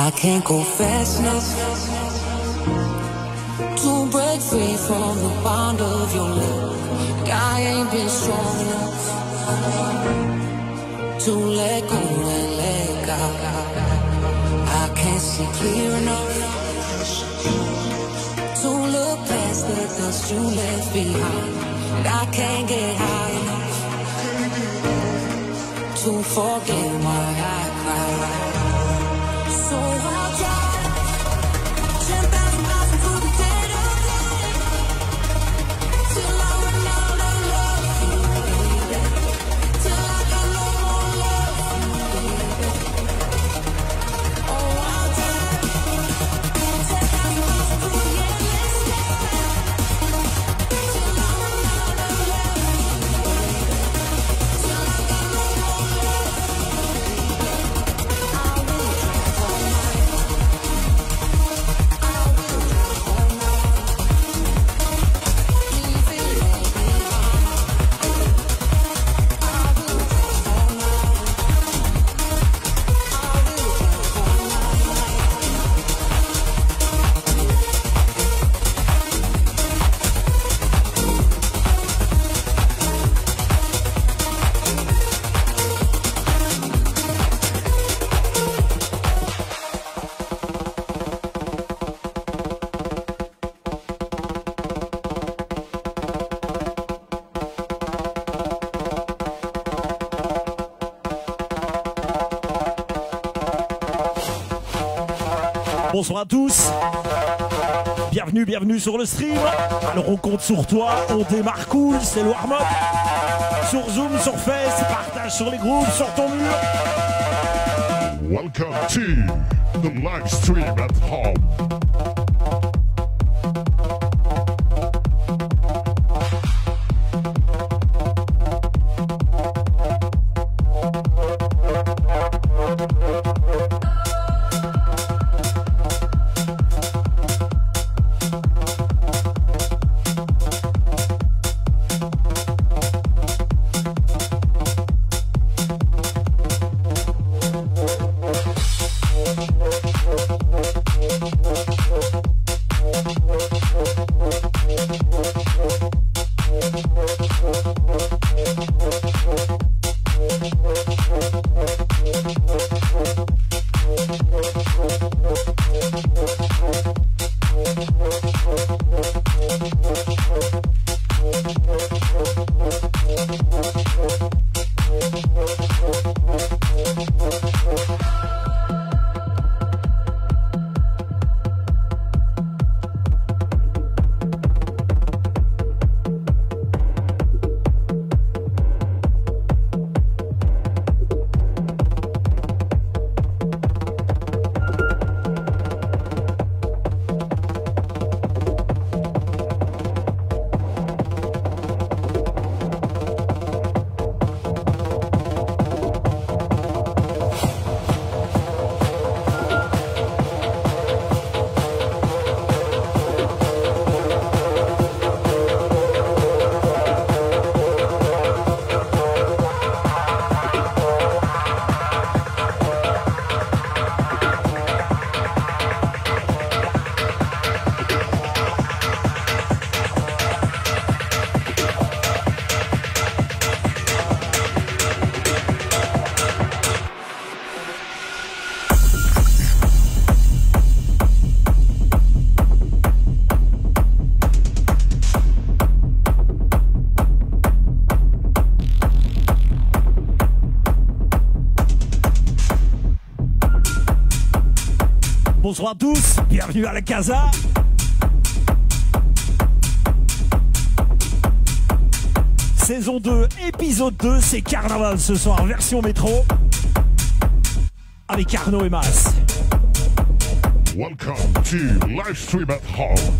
I can't go fast enough to break free from the bond of your love. I ain't been strong enough to let go and let go. I can't see clear enough to look past the dust you left behind. And I can't get high enough to forget why I cried. So I'll drive 10,000 miles into the dead of night till I run out of love for you, baby. Till I got no more love for you, baby. Oh, I'll drive 10,000 miles into the endless night till I run out of love for you, baby. Till I got no more love for you, baby. I will drive all night. I will drive all night. Leave it all behind. I will drive all night. I will drive all night. Bonsoir à tous, bienvenue sur le stream. Alors on compte sur toi, on démarre cool, c'est le warm-up. Sur Zoom, sur Face, partage sur les groupes, sur ton mur. Welcome to the live stream at home. Bonsoir à tous, bienvenue à la Casa. Saison 2, épisode 2, c'est Carnaval ce soir, version métro. Avec Arnaud et Mas. Welcome to live stream at home.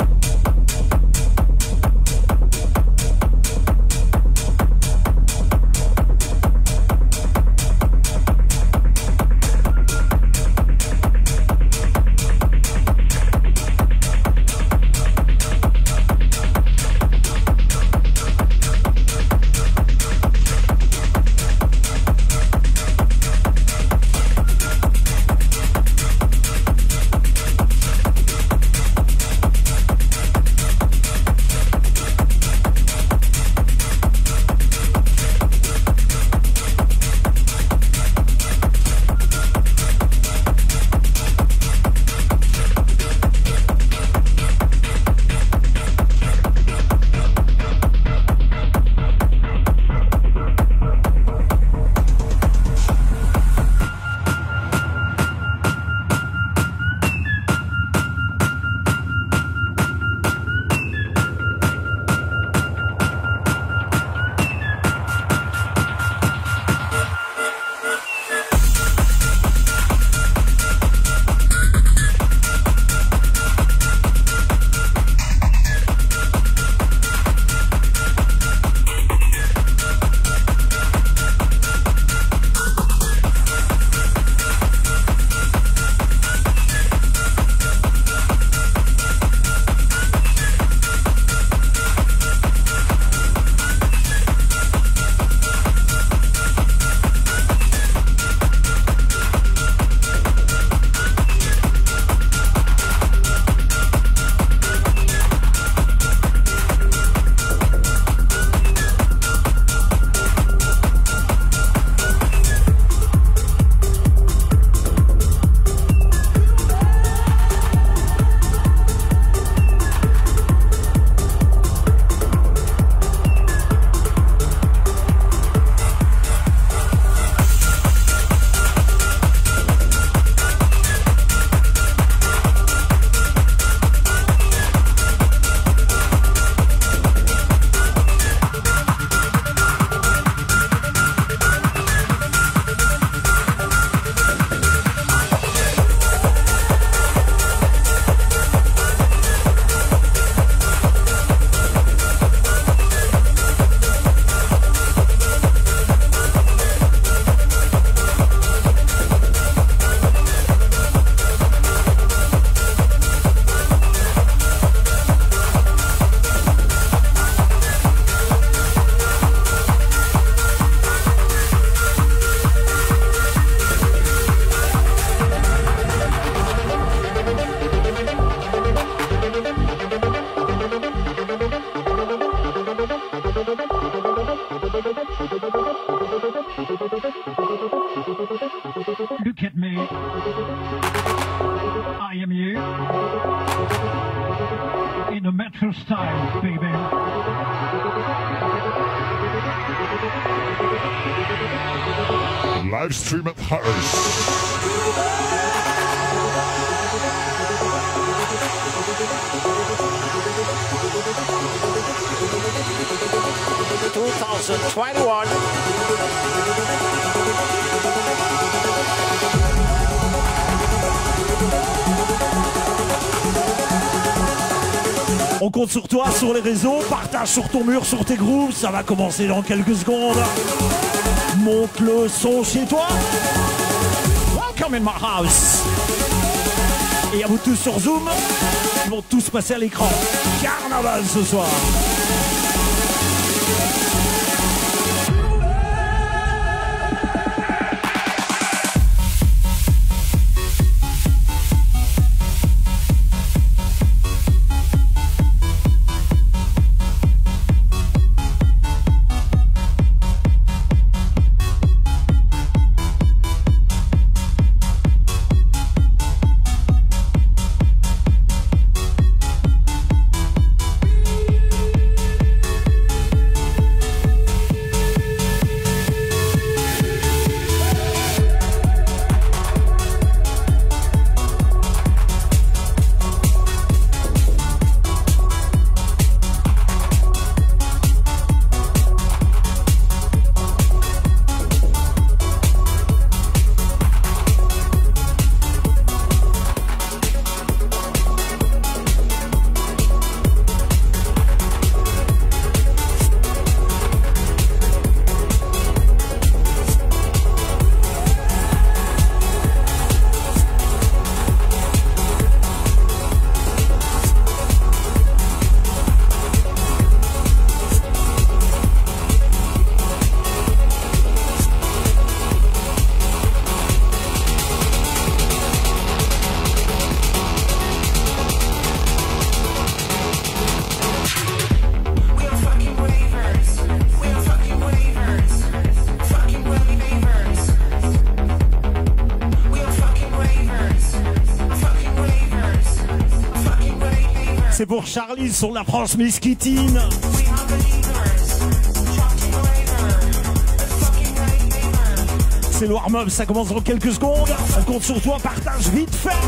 Look at me. I am you. In a metro style, baby. Live stream at House. 2021. On compte sur toi, sur les réseaux, partage sur ton mur, sur tes groupes, ça va commencer dans quelques secondes. Monte le son chez toi. Welcome in my house. Et à vous tous sur Zoom, ils vont tous passer à l'écran. Carnaval ce soir. C'est pour Charlie sur la France Miskitine. C'est le warm-up, ça commence dans quelques secondes. On compte sur toi, partage vite fait.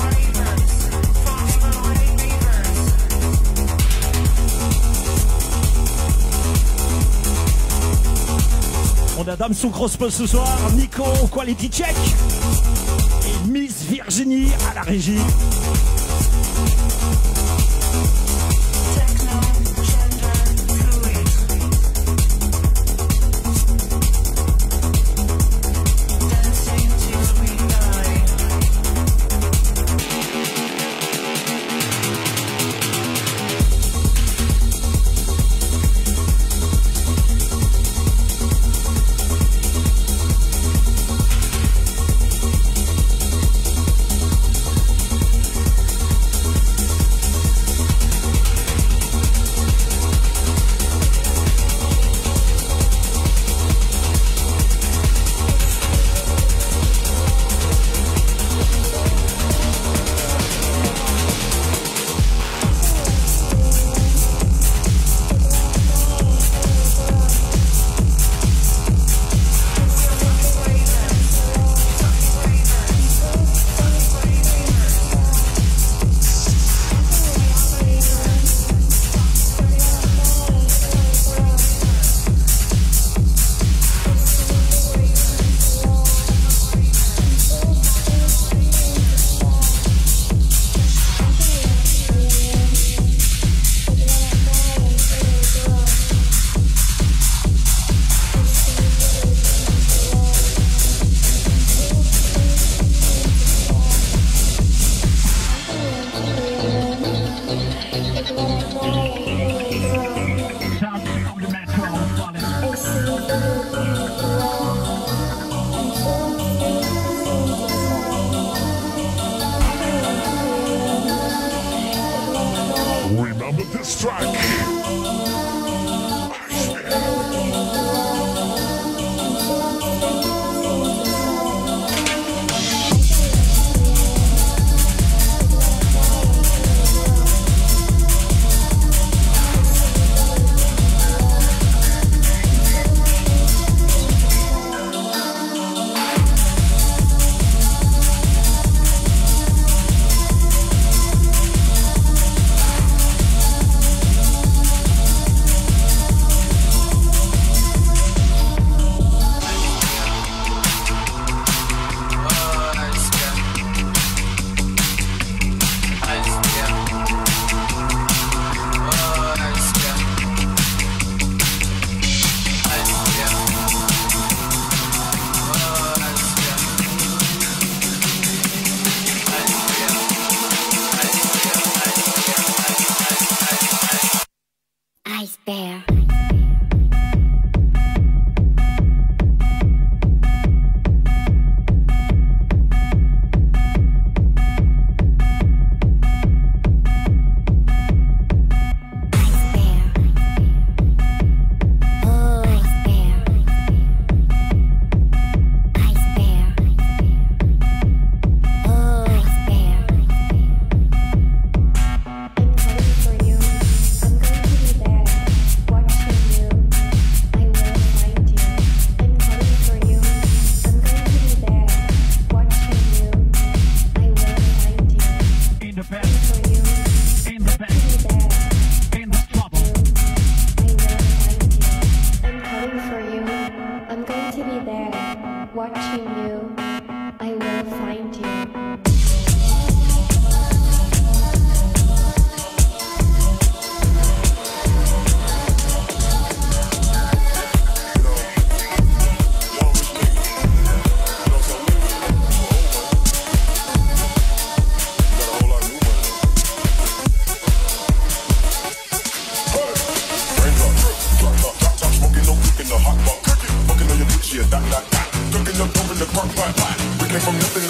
On a Dame sous Crosspost ce soir, Nico Quality Check et Miss Virginie à la régie. Remember this track.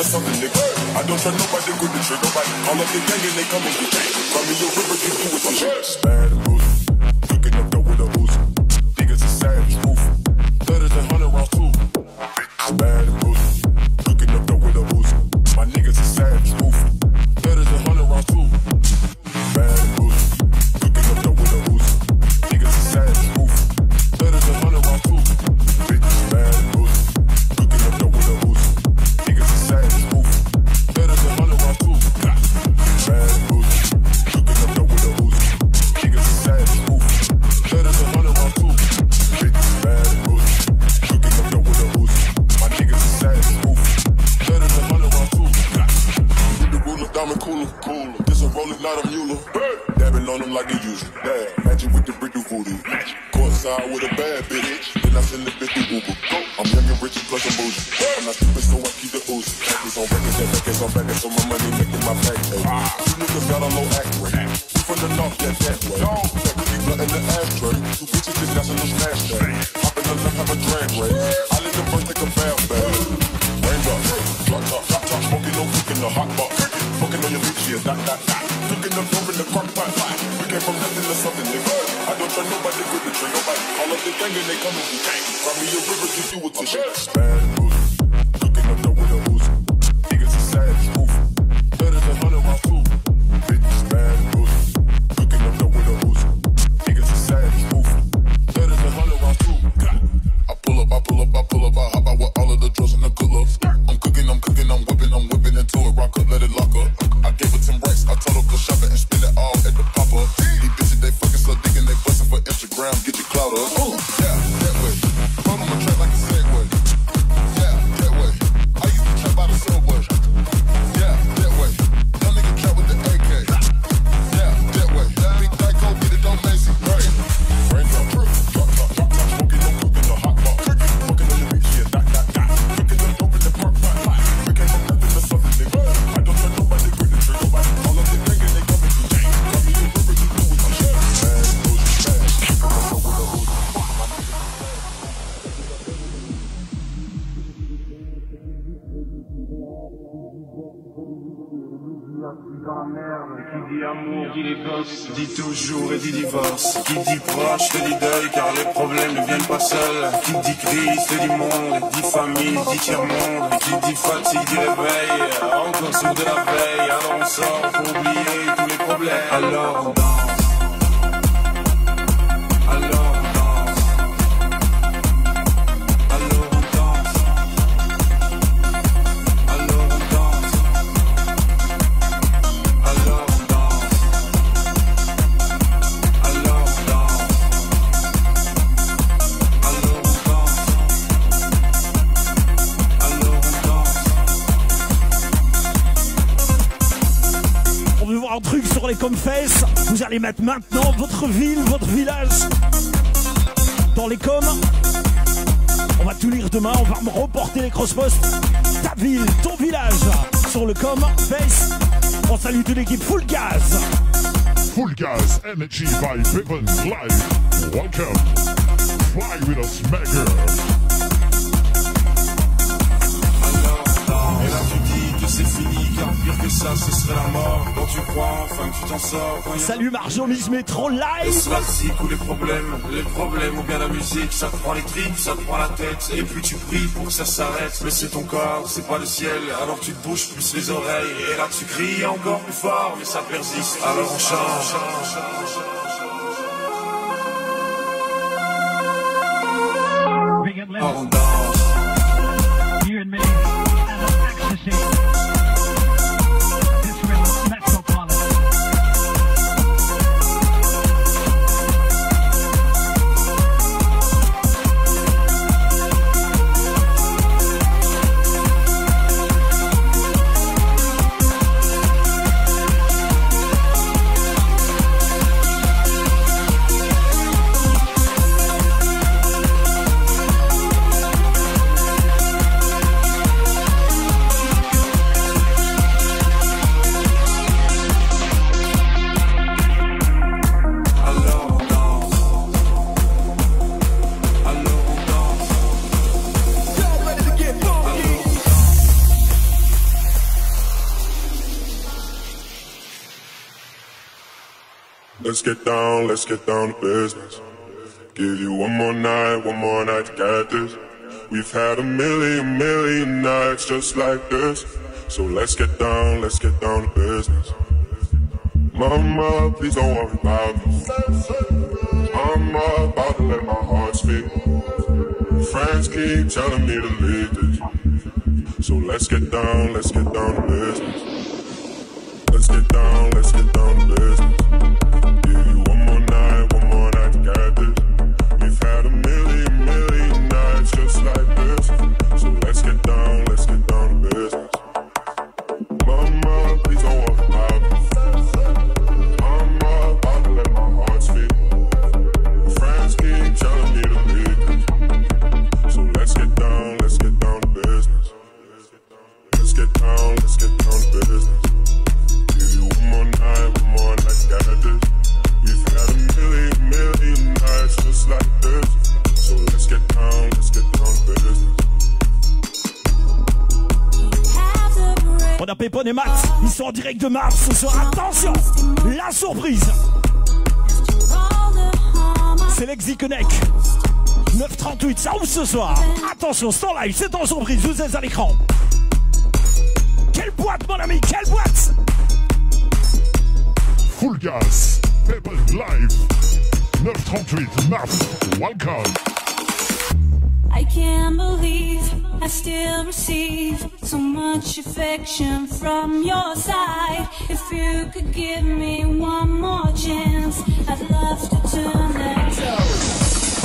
something, nigga. I don't trust nobody, good to trick nobody. All of the gang and they come and get gang. Call me your river, you do with some shit. Bad and bruised, cooking up dope with a Uzi. Niggas is savage, roof. 30s and 100 rounds too. Bad and bruised, cooking up dope with a Uzi. My niggas is savage, roof. 30s and 100 rounds too. Bad and bruised, cooking up dope with a Uzi. Niggas is savage, roof. 30s and 100 rounds too. Bad and bruised, cooking up dope with a Uzi. Niggas is savage, roof. 30s and 100 rounds too. Bad and bruised, cooking up dope with a Uzi. Niggas is savage, roof. 30s and 100 rounds too. Bad and bruised, cooking up dope with a Uzi. My niggas is savage, roof. 30s and 100 rounds too. With the ruler, diamond cooler. This a rolling, not a mule. Dabbing on them like they usual. Magic with the brick do voodoo. Courtside with a bad bitch. Then I send the bitch to Uber. I'm young and rich and plus I'm bougie. I'm not stupid, so I keep the ooze. It's on records and records on records, so my money making my pay. You niggas got a low act rate. We from the north, yeah, that way. That could be blood in the ashtray. Two bitches just national smash day. Hop in the left, have a drag race. I let them first take a bath bag. Raindrop, drop top, smoking no cooking the hot pot. Fucking on your bitch, yeah, that. Cooking the dope in the crock pot. We came from nothing to something, nigga. I don't trust nobody, good to trick nobody. All of the gang and they come and get gang. Cry me a river, you do with the shit. Bad and bruised, cooking up dope with a Uzi. Niggas is savage, roof. 30s and 100 rounds too. Bitches bad and bruised, cooking up dope with a Uzi. Niggas is savage, roof. 30s and 100 rounds too. I pull up, I hop out with all of the drugs and the good looks. I'm cooking, I'm whipping into it, rock up, let it lock up. I gave her 10 racks, I told her go shop it and spend it all at the pop-up. These bitches, they fucking so digging, they bustin' for Instagram, get your clout up. Yeah, that way. Put on my track like a Segway. Yeah, that way. I used to trap out of Subway. Yeah, that way. Young nigga trap with the AK. Yeah, that way. Big Dyko, get it on Macy. Right. Raindrop, drop top, smoking, no cooking, no hot pot. Fucking on your bitch, yeah, that. Cooking the dope in the park pot. We came from nothing to something, nigga. I don't trust nobody, good to trick nobody. All of the gang and they come and get gang. Call me a river, you do with some shit. Bad, bullshit, bad. Cooking up dope with a Uzi. Qui dit amour, dit les gosses, dit toujours et dit divorce. Qui dit proche, te dit deuil, car les problèmes ne viennent pas seuls. Qui dit crise, te dit monde, dit famille, dit tiers-monde. Qui dit fatigue, dit réveil, encore sourd de la veille. Alors on sort pour oublier tous les problèmes. Alors on danse. Alors on danse. Alors on danse. Alors on danse. Alors on danse. Alors on danse. Alors on danse. Alors on danse. On veut voir un truc sur les Comfess. Vous allez mettre maintenant votre ville, votre village dans les coms. On va tout lire demain, on va me reporter les cross-posts. Ta ville, ton village sur le com, face. On salue toute l'équipe Full Gaz. Full Gas Energy by Pippin Live. Welcome. Fly with us, Maker. Et là tu dis que c'est fini, car pire que ça ce serait la mort. Quand tu crois enfin que tu t'en sors, quand il y a Salut Marjomis Métro le live. classique ou les problèmes ou bien la musique, ça te prend les tripes, ça te prend la tête. Et puis tu pries pour que ça s'arrête, mais c'est ton corps, c'est pas le ciel. Alors tu te bouges plus les oreilles, et là tu cries encore plus fort, mais ça persiste. Alors on change. Big and Alors on Live, danse. you and me, and ecstasy. This rhythm, Metropolitan. let's get down to business. Give you one more night to get this. We've had a million nights just like this. So let's get down to business. Mama, please don't worry about me. I'm about to let my heart speak. Friends keep telling me to leave this. So let's get down to business. Let's get down to business. Give you one more night to get this. We've had a million nights just like this. So let's get down to business. Mama, please don't worry about me. I'm about to let my heart speak. Friends keep telling me to leave this. So let's get down to business. Let's get down to business. Give you one more night, got this. We've had a million nights just like this. So let's get down to business. On a Pépon et Max, ils sont en direct de Mars ce soir. Attention, la surprise. C'est Lexi Connect. 938, ça ouvre ce soir. Attention, c'est en live, c'est en surprise, vous êtes à l'écran. Quelle boîte, mon ami, quelle boîte! Full gas, Pebble live. 938 Mars, welcome. I can't believe I still receive so much affection from your side. If you could give me one more chance, I'd love to turn that door.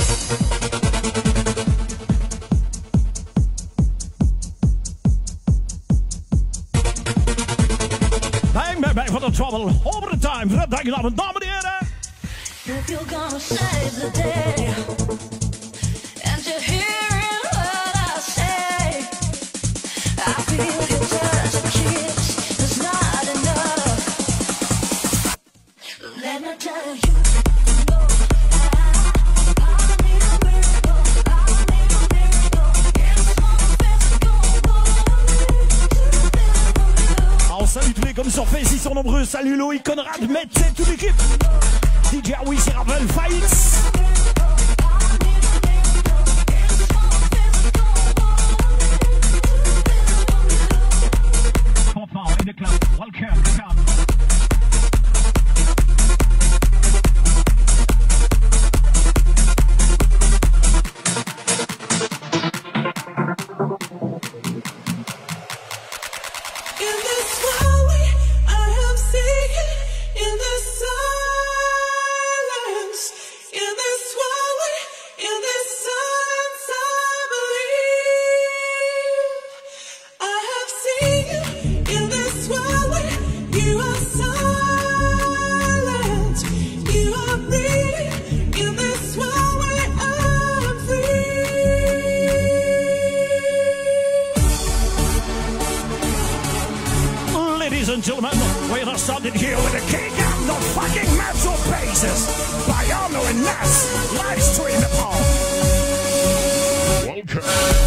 Bang for the trouble, over the time, voor dat dames en heren. If you're gonna save the day, and you're hearing what I say, I feel your touch, a kiss is not enough. Let me tell you. Salut tous les comme sur Face, ils sont nombreux. Salut Loïc, Conrad, Metz et toute l'équipe. DJ Awi, c'est Ravel, Fights. Fanfare in the club. Welcome. Gentlemen, we're gonna start it here with a kick out the fucking metal bases by Arno and Nas, live stream upon. Welcome.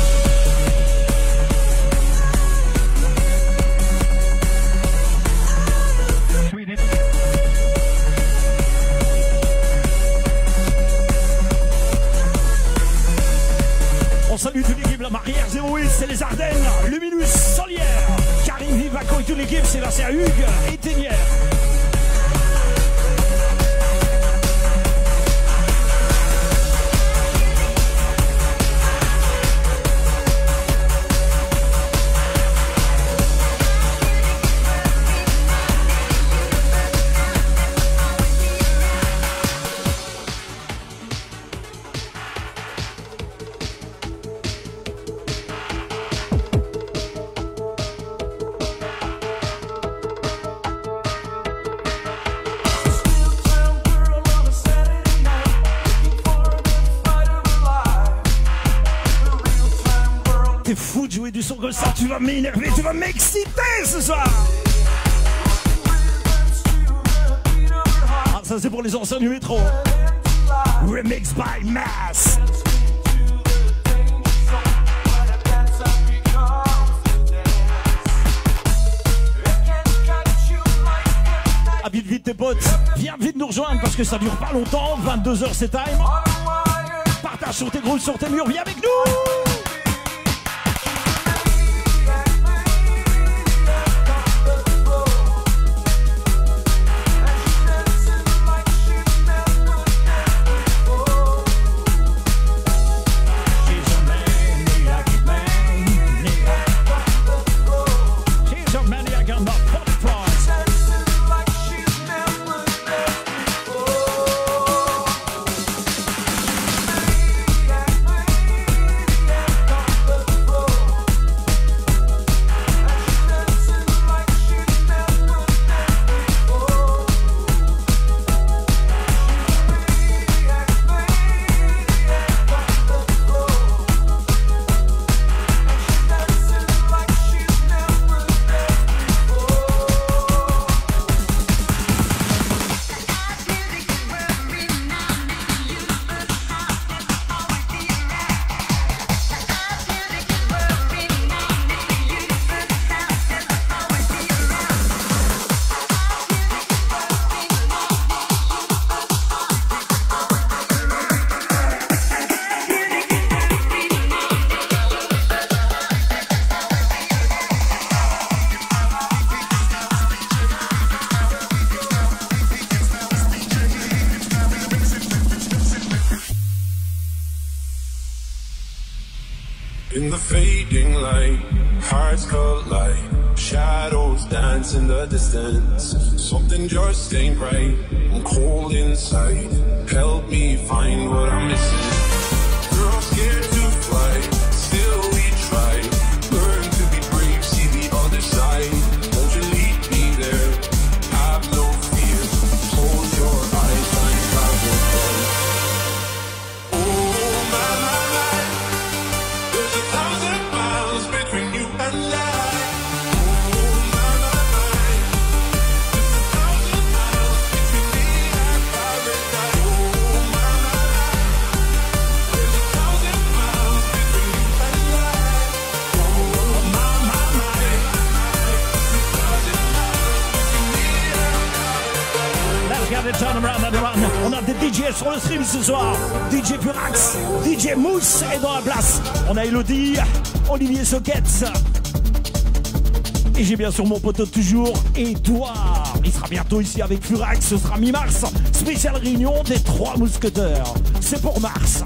On salue toute l'équipe, la Marrière 08, c'est les Ardennes, Luminus, Solière, Karim Vivaco et toute l'équipe, c'est là, c'est à Hugues et Ténière. T'es fou de jouer du son comme ça, tu vas m'énerver, tu vas m'exciter ce soir. Ah, ça c'est pour les anciens du métro. Remix by Mass. Invite tes potes, viens vite nous rejoindre parce que ça dure pas longtemps, 22h c'est time. Partage sur tes groupes, sur tes murs, viens avec nous. In the fading light, hearts collide, shadows dance in the distance. Something just ain't right, I'm cold inside. Help me find what I'm missing. Girl, scared to fly, still we try. Learn to be brave, see the other side. Won't you lead me there? Have no fear, close your eyes, find paradise. Oh my, my, my. There's 1,000 miles between you and I. Oh my, my, my. There's 1,000 miles between me and paradise. Oh my, my, my. There's 1,000 miles between you and I. Oh my, my, my. There's 1,000 miles between me and paradise. Là, regardez, turn around, everyone. On a des DJ sur le stream ce soir. DJ Purax, DJ Mousse est dans la place. On a Elodie, Olivier Sockets. Et j'ai bien sûr mon poteau de toujours, Edouard. Il sera bientôt ici avec Furax. Ce sera mi-mars. Spéciale réunion des 3 mousquetaires. C'est pour mars.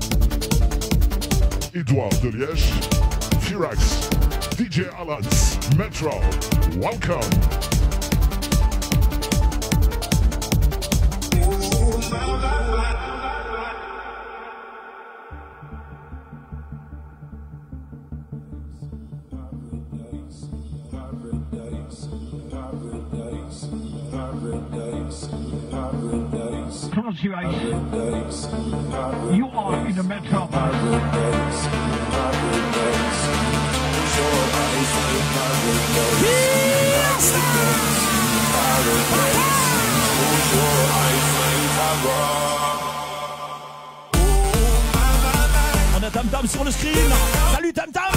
Edouard de Liège, Furax, DJ Alans, Metro, welcome. Pronunciation. You are in the metropolis. On a Tam Tam sur le screen. Salut Tam Tam.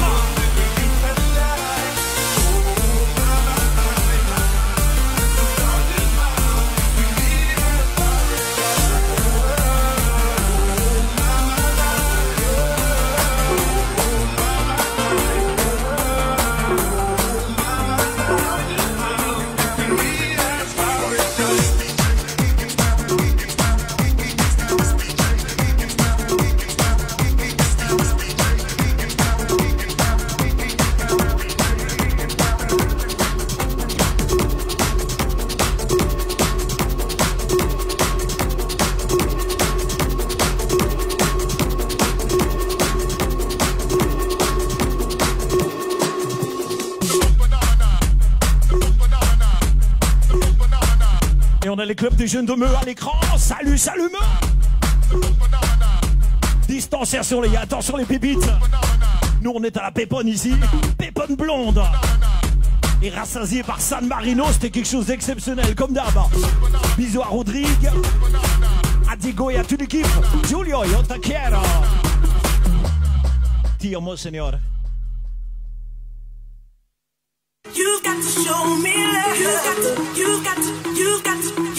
On a les clubs des jeunes de Meux à l'écran. Salut, salut Meux. Distanciation les gars, attention les pépites. Nous on est à la Pépone ici. Pépone blonde. Et rassasié par San Marino, c'était quelque chose d'exceptionnel comme d'hab. Bisous à Rodrigue, à Diego et à toute l'équipe. Julio, yo te quiero. Ti amo, señor. You got to show me love. You got to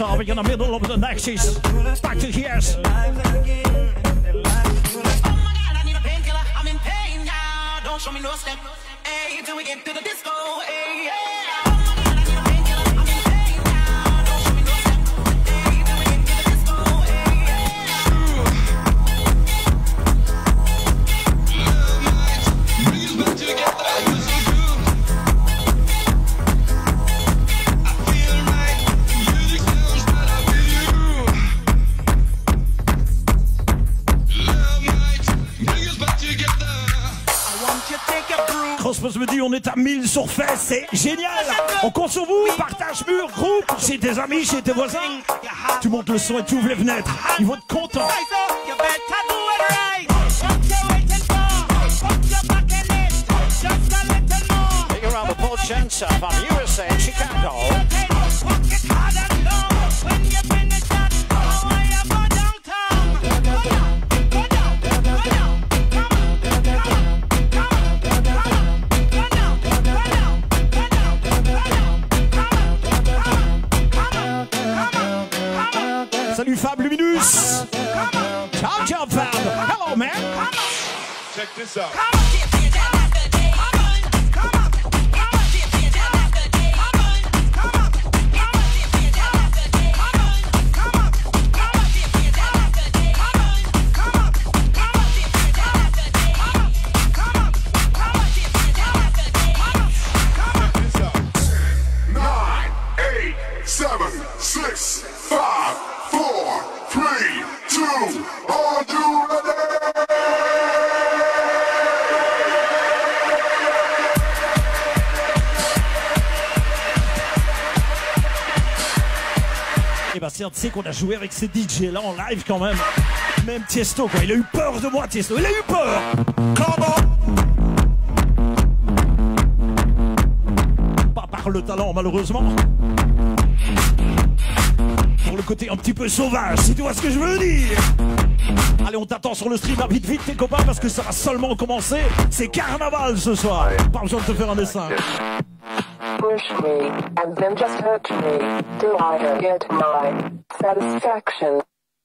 are we in the middle of the Nexus? Back to Gears. Oh my God, I need a painkiller. I'm in pain now. Don't show me no step. Hey, till we get to the disco. Hey, yeah. Oh my God, I need a painkiller. I'm in pain now. Don't show me no step. Hey, till we get to the disco. Hey, Crosspost me dit on est à 1000 sur Fès, c'est génial. On compte sur vous, partage mur, groupe, chez tes amis, chez tes voisins. Tu montes le son et tu ouvres les fenêtres. Ils vont être contents. Big around the Paul Jensen from USA, Chicago. Salut Fab Luminus. Ciao, ciao Fab. Hello man. Check this out. Bastien, tu sais qu'on a joué avec ces DJ là en live quand même. Même Tiesto quoi, il a eu peur de moi Tiesto, il a eu peur. Comment? Pas par le talent malheureusement. Pour le côté un petit peu sauvage, si tu vois ce que je veux dire. Allez, on t'attend sur le stream, vite vite tes copains parce que ça va seulement commencer. C'est carnaval ce soir. Pas besoin de te faire un dessin. Push me, and then just hurt me, till I get my satisfaction.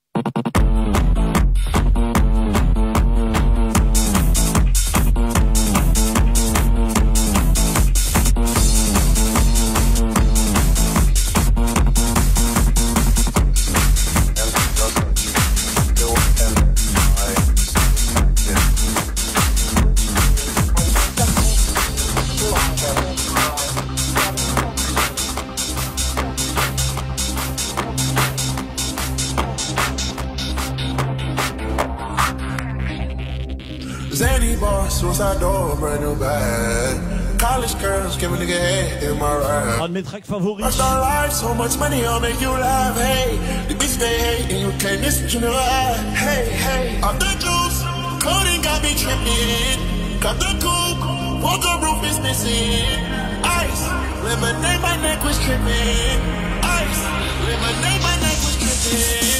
Zany bar, suicide door, brand new bag. College girls, give a nigga head in my ride. Un de mes tracks favoris. I start life, so much money, I'll make you laugh. Hey, the bitch they hate, and you can't miss what you never had. Hey, hey, off the juice, coding got me tripping. Got the coupe, walker roof is missing. Ice, lemonade, my neck was tripping. Ice, lemonade, my neck was tripping.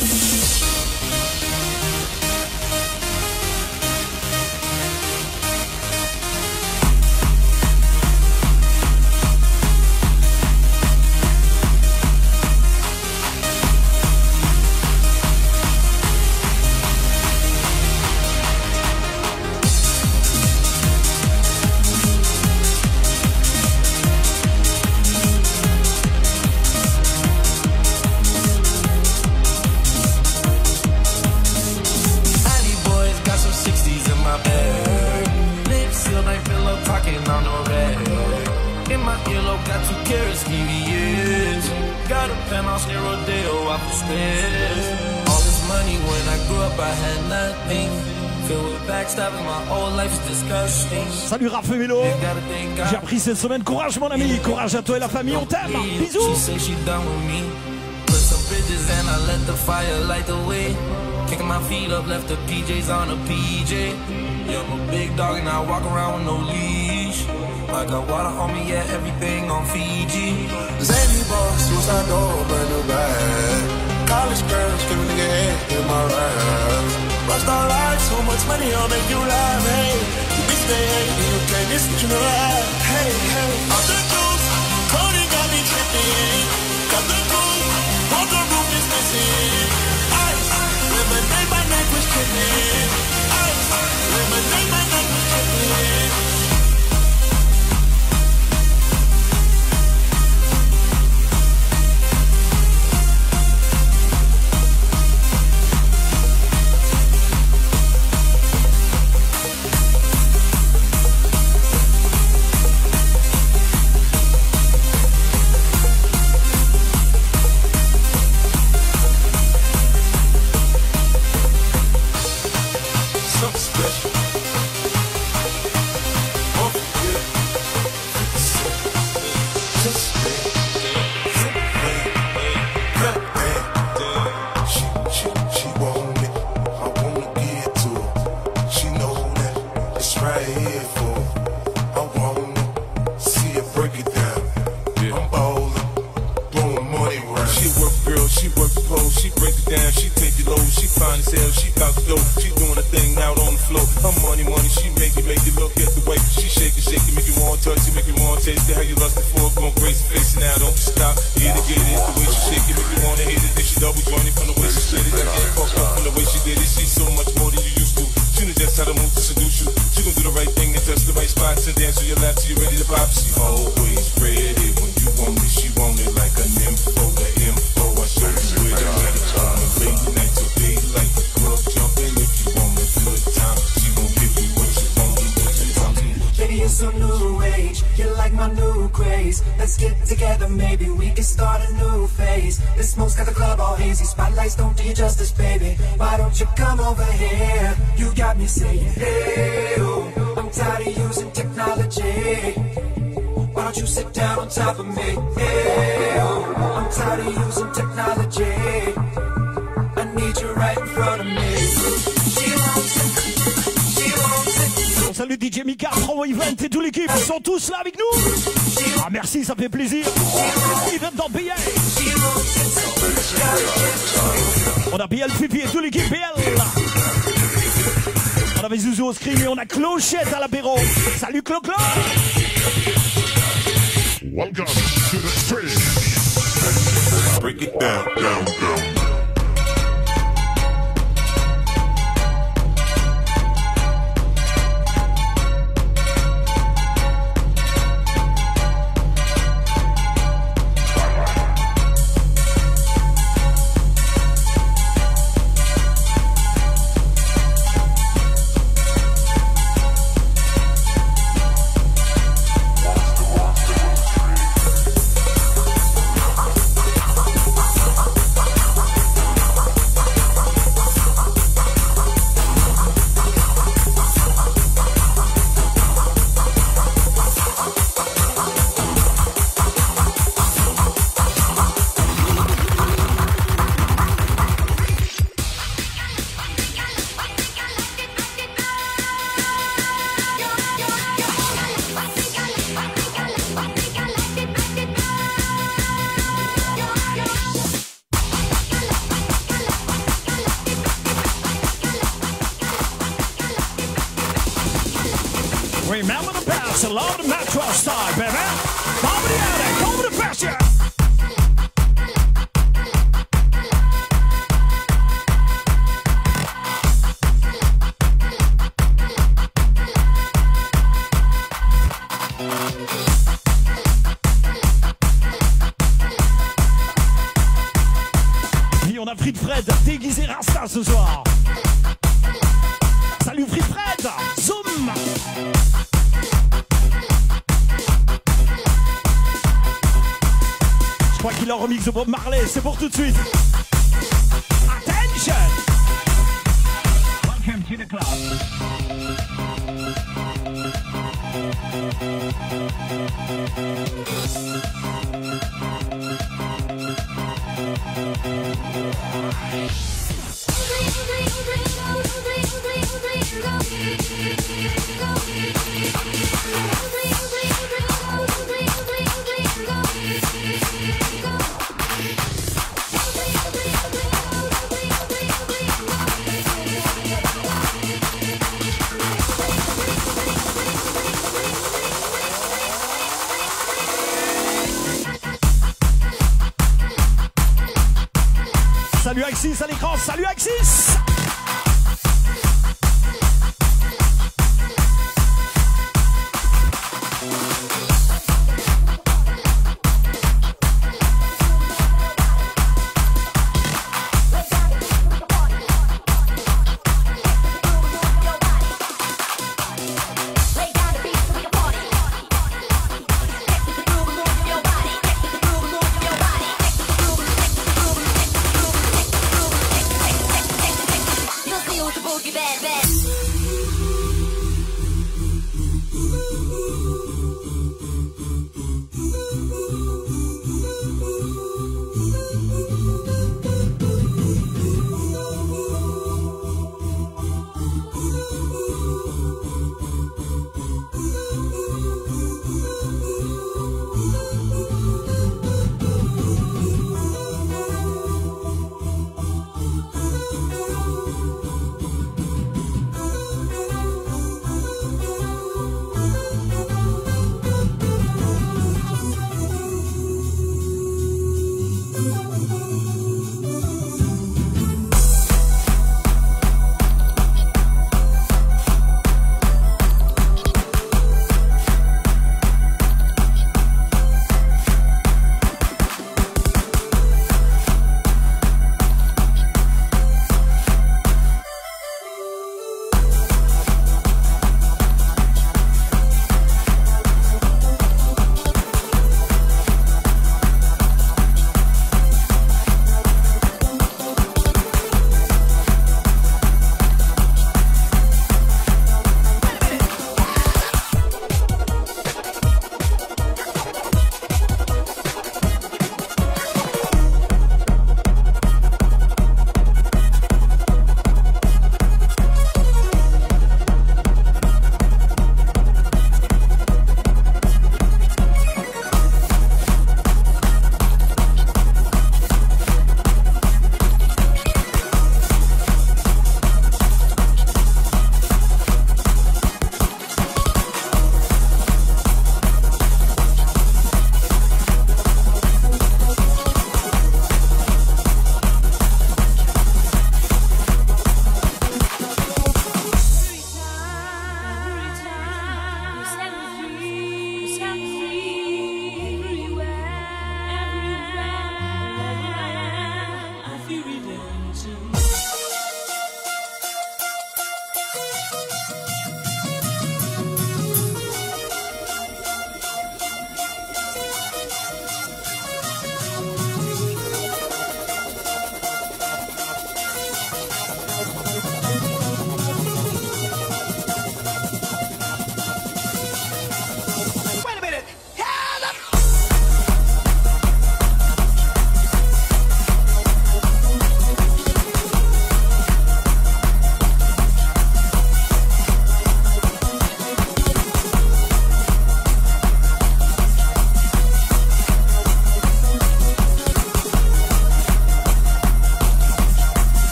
Salut Raph et Mélo. J'ai appris cette semaine. Courage mon ami, courage à toi et la famille, on t'aime. Bisous. Kicking my feet up, left the PJs on a PJ. Yeah, I'm a big dog and I walk around with no leash. I got water on me, yeah, everything on Fiji. Zany boss, suicide door, brand new bag. College girls, give a nigga head in my ride. Rockstar life, so much money, I'll make you laugh. Hey, the bitch they hate, and you can't miss what you never had. Hey, hey, off the juice, Cody got me tripping. Got the coupe, walk around. tripping. Lemonade, my neck was tripping. Lemonade, my neck was tripping. Tous là avec nous. Ah merci, ça fait plaisir. Even dans BL. On a BL Fifi et toute l'équipe BL. On avait Zouzou au screen et on a Clochette à l'apéro. Salut Clo-Clo. Welcome to the stream. Break it down, down, down. Remember the past, a lot of Metro style, baby. Over the attic, over the pasture. Et on a Frid Fred déguisé Rasta ce soir. Salut Frid Fred, zoom. Je crois qu'il a remix de Bob Marley, c'est pour tout de suite. Attention! Welcome to the club. Salut Axis à l'écran, salut Axis.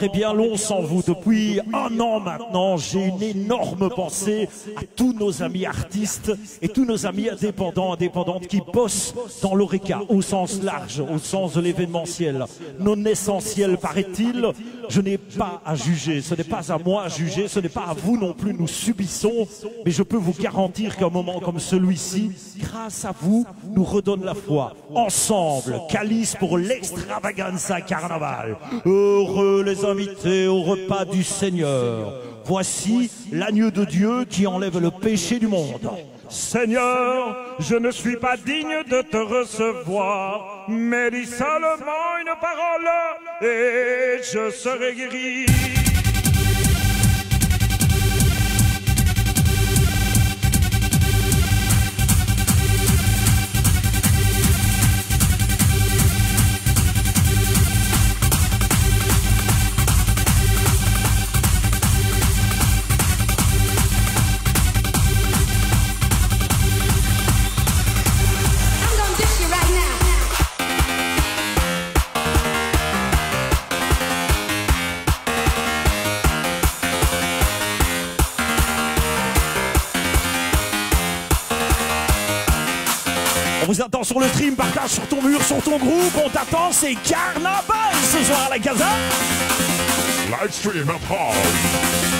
paraît bien long sans vous. Depuis un an maintenant, j'ai une énorme pensée à tous nos amis artistes et tous nos amis indépendants, indépendantes qui bossent dans l'Oreca au sens large, au sens de l'événementiel. Non essentiel, paraît-il, je n'ai pas à juger, ce n'est pas à moi à juger, ce n'est pas à vous non plus, nous subissons, mais je peux vous garantir qu'un moment comme celui-ci, grâce à vous, nous redonne la foi. Ensemble, calice pour l'extravaganza carnaval. Heureux les invités au repas du Seigneur. Voici l'agneau de Dieu qui enlève le péché du monde. Seigneur, je ne suis pas digne de te recevoir, mais dis seulement une parole et je serai guéri. On vous attend sur le stream, partage sur ton mur, sur ton groupe, on t'attend, c'est carnaval ce soir à la Casa. Live stream at home.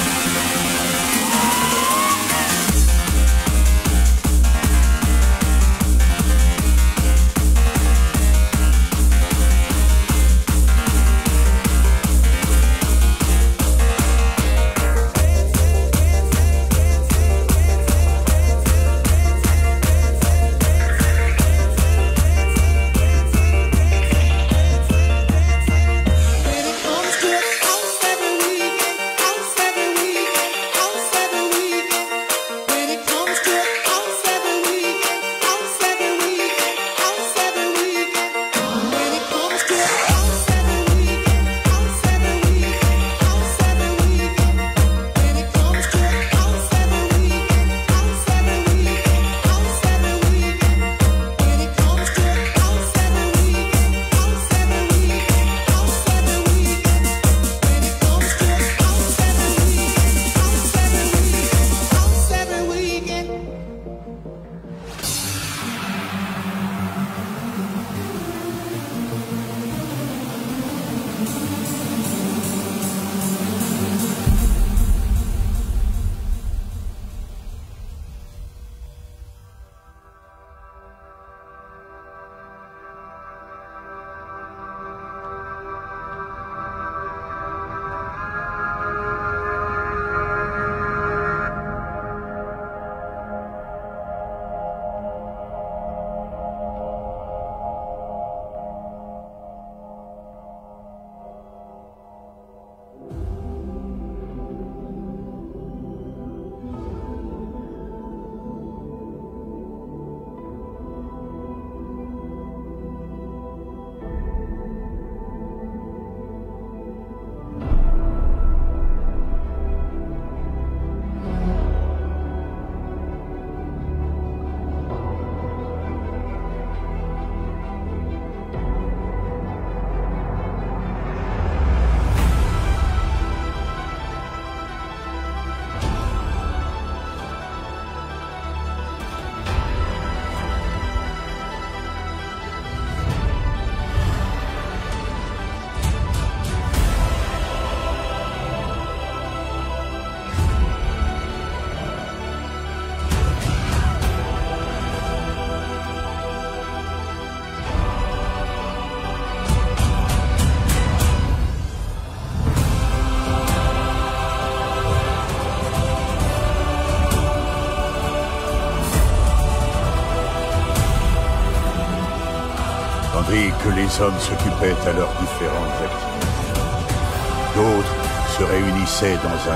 Tandis que les hommes s'occupaient à leurs différentes activités, d'autres se réunissaient dans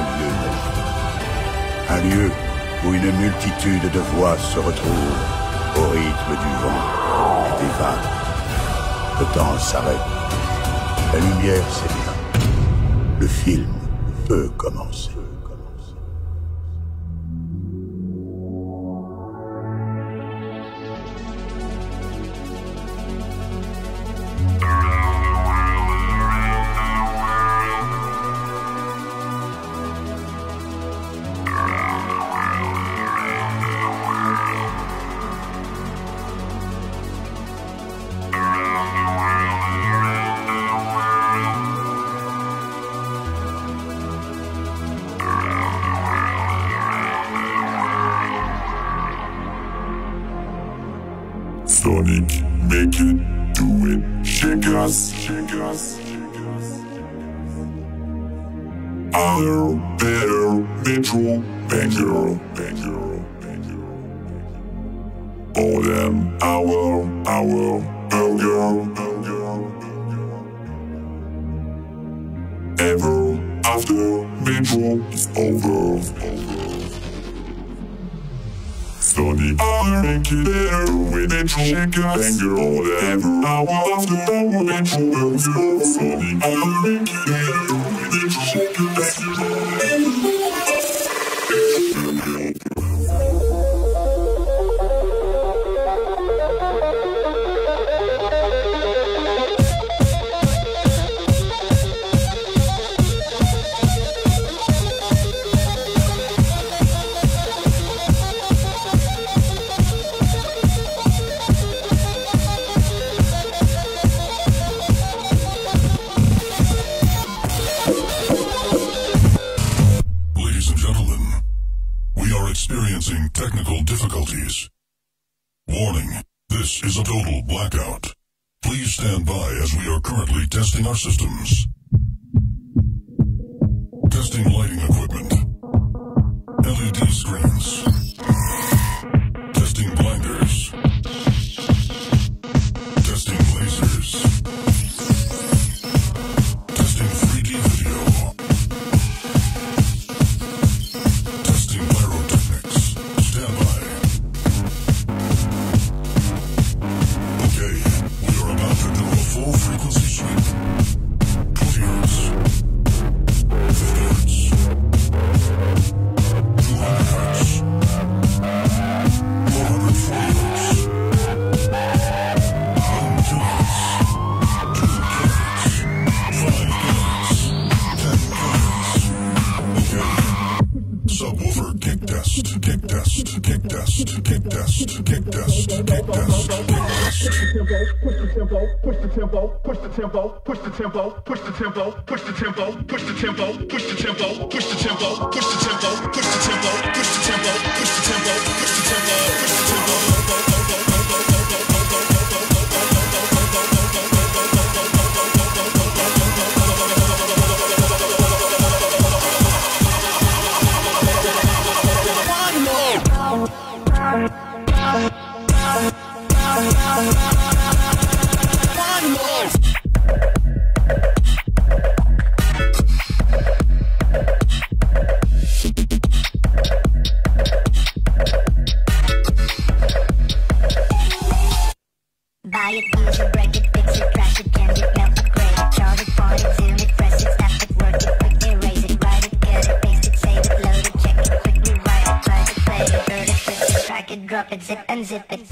un lieu magique. Un lieu où une multitude de voix se retrouvent au rythme du vent et des vagues. Le temps s'arrête. La lumière s'éteint. Le film peut commencer. Sonic, make it, do it, shake us, shake us. Other, better, metro, banger, banger, banger. All them, our, burger, burger. Ever after metro is over. Sonic, make it better with metro, shake us, banger. All them, our after metro is over. Sonic, make it better with metro, shake us, banger. Experiencing technical difficulties. Warning, this is a total blackout. Please stand by as we are currently testing our systems. Testing lighting equipment. LED screens. Testing blinders. Testing lasers. Testing 3D video. Testing pyrotechnics. Stand by. Okay, we are about to do a full frequency sweep. 20 hertz. 50 hertz. 200 hertz. 440 hertz. 1 kilohertz. 2 kilohertz. 5 kilohertz. 10 kilohertz. Okay. Subwoofer kick test, kick test, kick test, kick test, kick test, kick test, kick test. Push the tempo, push the tempo, push the tempo, push the tempo, push the tempo, push the tempo, push the tempo, push the tempo, push the tempo, push the tempo, push the tempo, push the tempo, push the tempo, push the tempo, push the tempo. Buy it, use it, break it, fix it, crash it, change it, melt, upgrade it, charge it, point it, zoom it, press it, snap it, work it, quick erase it, write it, cut it, paste it, save it, load it, check it, quick rewrite it, try it, play it, burn it, flip it, track it, drop it, zip and zip it.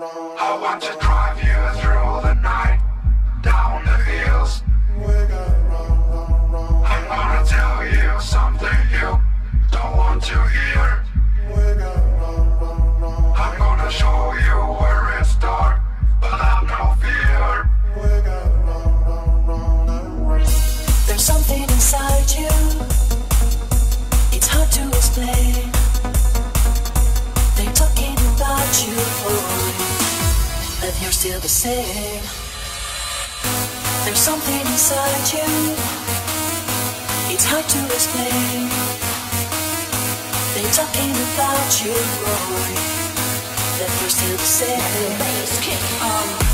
I want to drive you through the night, down the hills. I'm gonna tell you something you don't want to hear. I'm gonna show you where it's dark, but have no fear. There's something inside you, it's hard to explain. They're talking about you, but you're still the same. There's something inside you, it's hard to explain. They're talking about you, Roy, that you're still the same. Bass kick.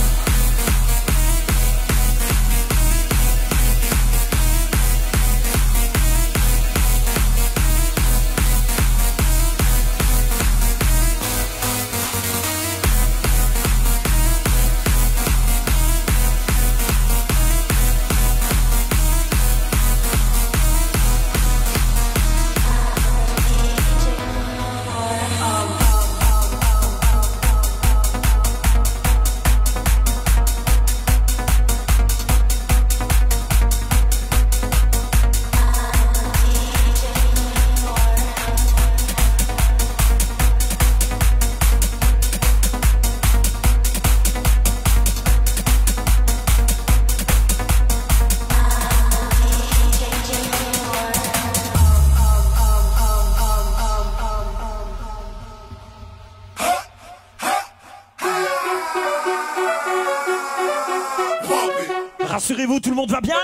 Rassurez-vous, tout le monde va bien?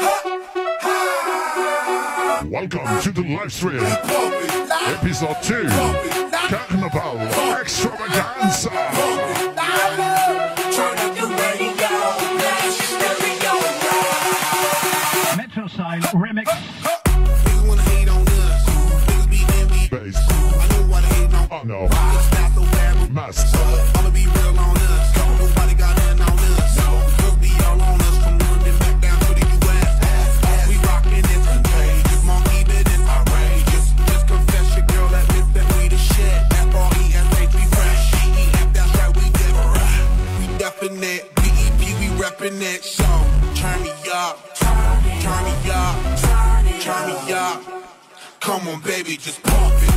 Welcome to the live stream, episode 2, Carnival Extravaganza. Metro Style Remix. Bass. Oh no. Mask. I'ma be real on us. Nobody got nothing on us. We'll be all on us from London back down to the US. We rockin' this contagious, monkey business outrageous. Just confess your girl admits that we the shit. F-R-E-S-H, we fresh. E-E-F, that's right, we different. We definite. B-E-P, we reppin' it. So turn me up, turn me up, turn me up. Come on, baby, just pump it.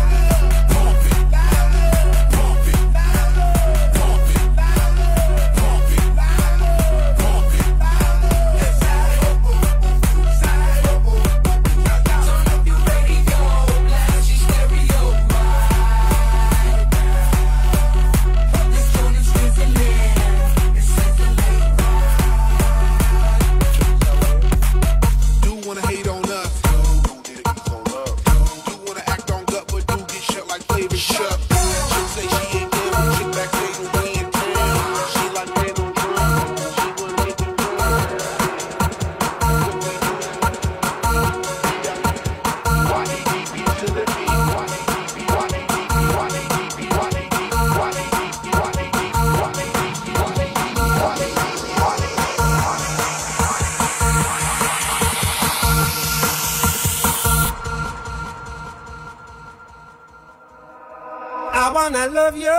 I wanna love you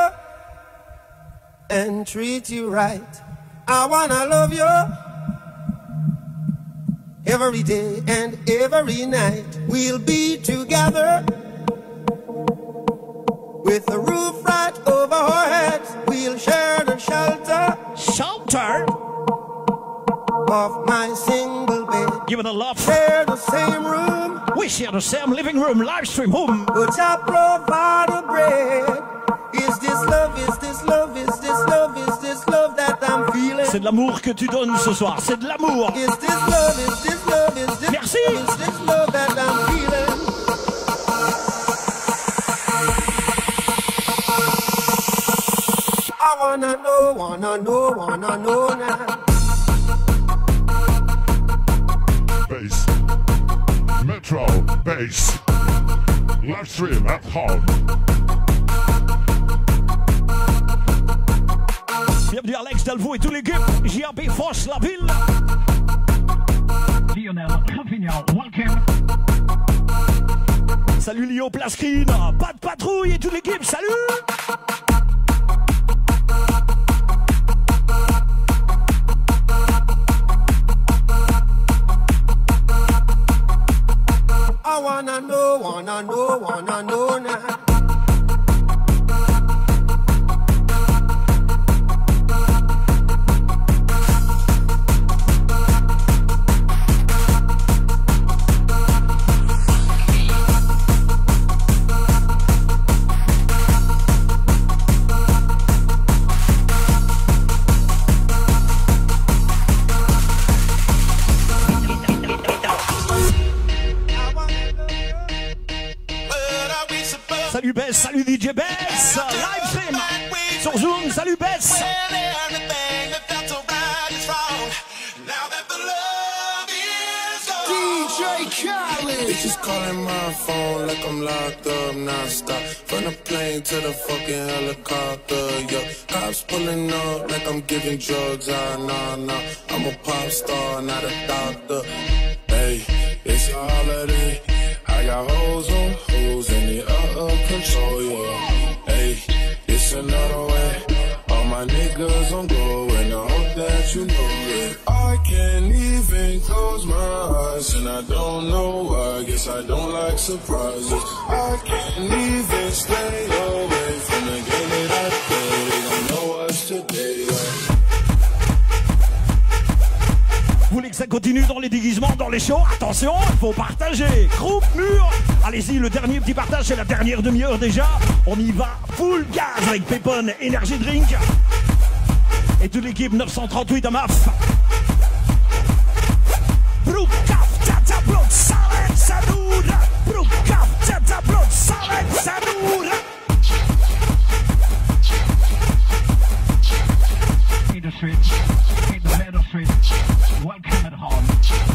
and treat you right. I wanna love you every day and every night. We'll be together with the roof right over our heads. We'll share the shelter of my single bed. Give it a love. Share the same room. We share the same living room, live stream home. But I provide the bread. Is this love, is this love, is this love, is this love that I'm feeling? C'est de l'amour que tu donnes ce soir, c'est de l'amour. Is this love, is this love, is this Merci. love, is this love that I'm feeling? I wanna know now. Bass. Metro Bass. Live stream at home. Bienvenue Alex Delvaux et tous les l'équipe. JRB Force la ville. Lionel Raffignon, welcome. Salut Lio Plascrine. Pas de patrouille et toute l'équipe, salut. salut DJ Bess, live stream sur Zoom, salut Bess. Bitches calling my phone like I'm locked up non-stop. From the plane to the fucking helicopter, yeah. Cops pulling up like I'm giving drugs, nah. I'm a pop star, not a doctor. Hey, it's a holiday. I got hoes on hoes and they out of control, yeah. Hey, it's another way. All my niggas on go and I hope that you know it. I can't even close my eyes and I don't know why. Guess I don't like surprises. I can't even stay away from the game that I play. They don't know us today. Vous voulez que ça continue dans les déguisements, dans les shows? Attention, il faut partager. Groupe Mur, allez-y, le dernier petit partage, c'est la dernière demi-heure déjà. On y va full gaz avec Pépon Energy Drink et toute l'équipe 938 à MAF. Broekaf, tata, blot, salet, sadoura. Broekaf, tata, blot, salet, sadoura. In the streets, in the middle street, welcome at home.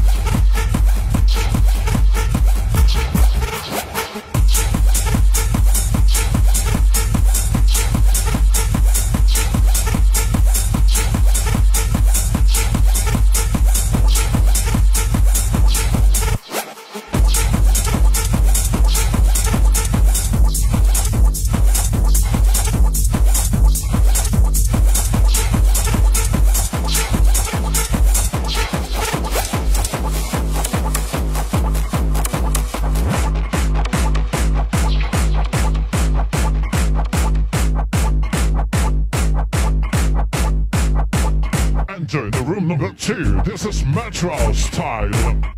Enter the room number 2. This is Metro style.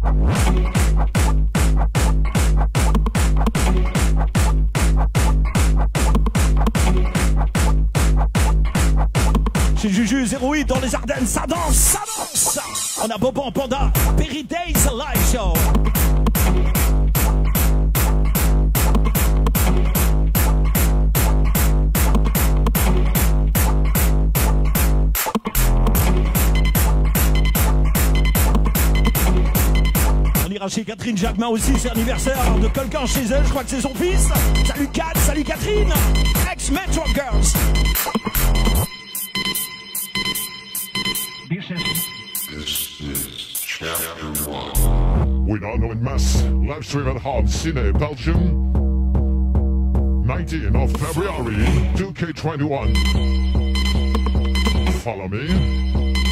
C'est Juju 08 dans les Ardennes, ça danse, ça danse. On a Bobo en Panda, Perry Days Live Show. On ira chez Catherine Jacquemin aussi, c'est l'anniversaire de quelqu'un chez elle, je crois que c'est son fils. Salut Kat, salut Catherine, ex-Metro Girls. This is chapter 1. We now know in mass. Live stream at home, Cine, Belgium. 19th of February, 2K21. Follow me.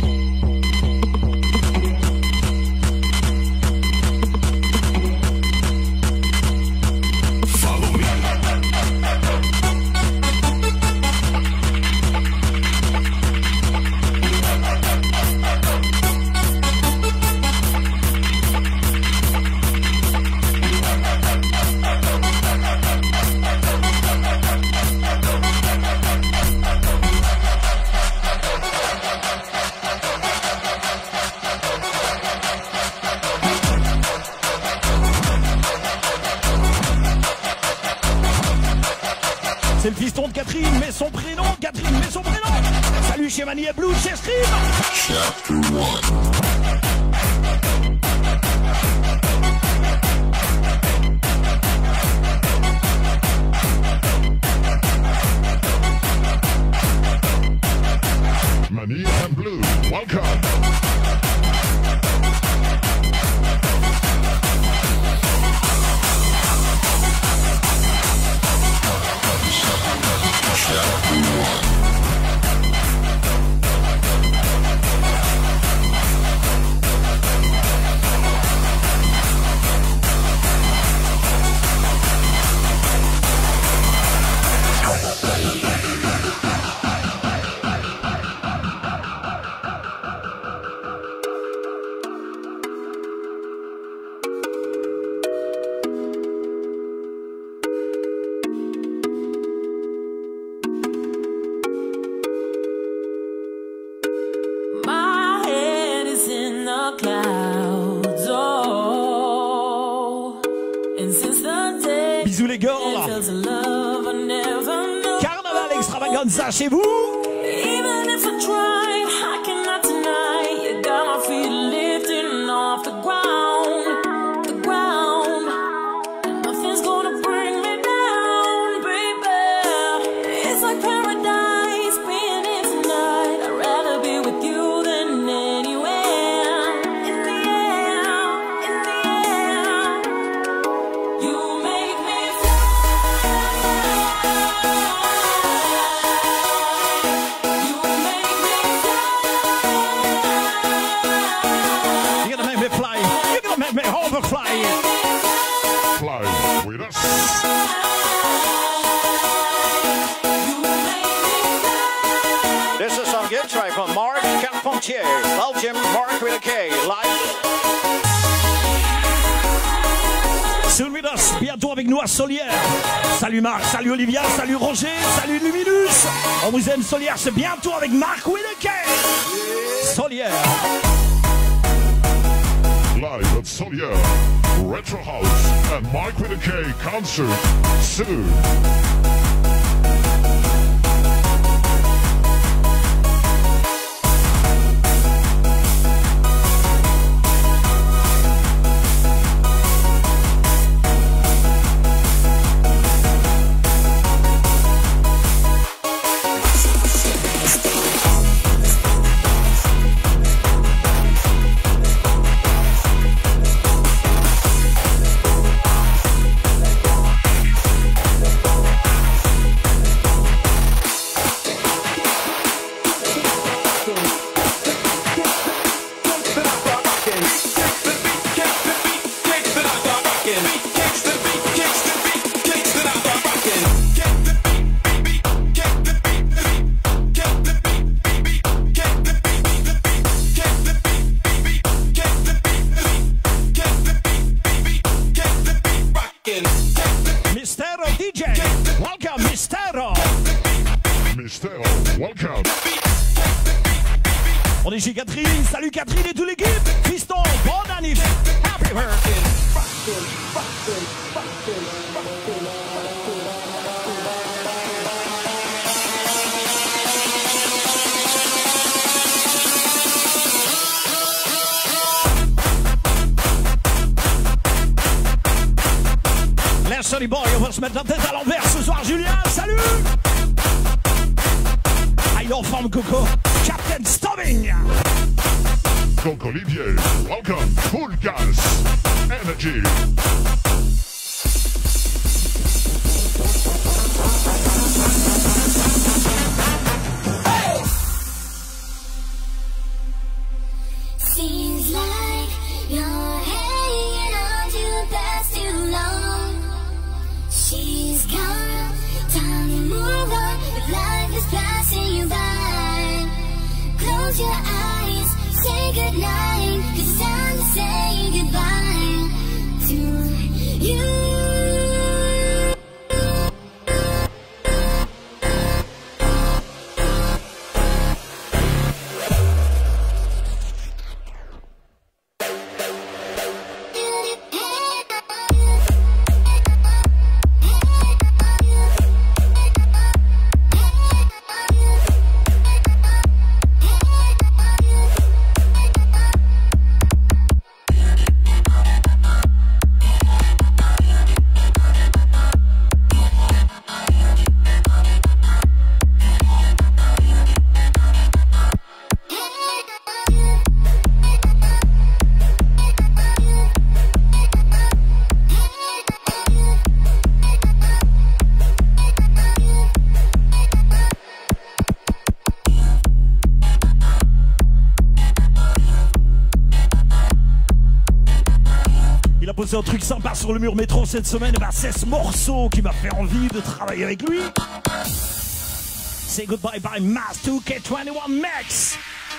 C'est le fiston de Catherine, mais son prénom, Catherine, mais son prénom. Salut chez Mani et Blue, chez Stream. Chapter 1. Money and Blue, welcome. donne ça chez vous? Even if I tried, I cannot deny you got my feet lifting off the ground, the ground. And nothing's gonna bring me down, baby. It's like paradise being here tonight. I'd rather be with you than anywhere. In the air, you make me You're gonna make me fly. You're gonna make me overfly. Fly with us. This is some good track from Marc Carpentier, Belgium, Marc with a K, live. Soon with us, bientôt avec nous à Solière. Salut Marc, salut Olivia, salut Roger, salut Luminus. On vous aime Solière, c'est bientôt avec Marc Willeke. Solière. Live at Solier, Retro House, and Mike with a K concert soon. Mystero DJ, welcome Mystero. Mystero, welcome. On est chez Catherine, salut Catherine et toute l'équipe. Fiston, bon anniv. Happy birthday. Les Sonny Boy, on va se mettre la tête à l'envers ce soir, Julien, salut. Ah, il est en forme, Coco. Captain Stubbing. Coco Olivier, welcome. Full gas, energy. Seems like you're hanging on to the past too long. She's gone, time to move on, but life is passing you by. Close your eyes, say goodnight, 'cause it's time to say goodbye to you. Posé un truc sympa sur le mur métro cette semaine, et ben c'est ce morceau qui m'a fait envie de travailler avec lui. Say Goodbye by Mass 2K21 Max.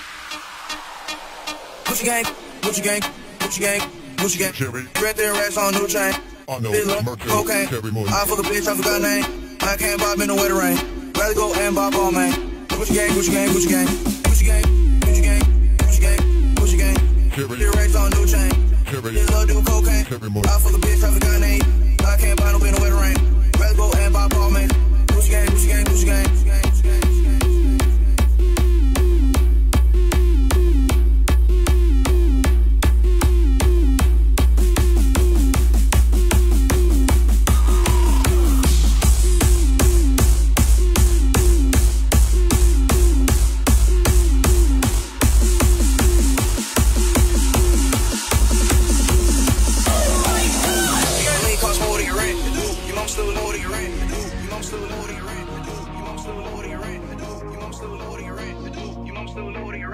Gucci gang, Gucci gang, Gucci gang, Gucci gang. Cherry. Red there racks on new chain. I know, Fiddler, Mercury, cocaine. Carry more. I fuck a bitch, I forgot name. I can't bob in the wetter rain. Rather go and bob all man. Gucci gang, Gucci gang, Gucci gang. Gucci gang, Gucci gang, Gucci gang, Gucci gang. Carry. Red racks on new chain. Carry. Fiddler, do cocaine. Carry more. I fuck a bitch, I forgot name. I can't buy no in the wetter rain. Rather go and bob all man. Gucci gang, Gucci gang, Gucci gang.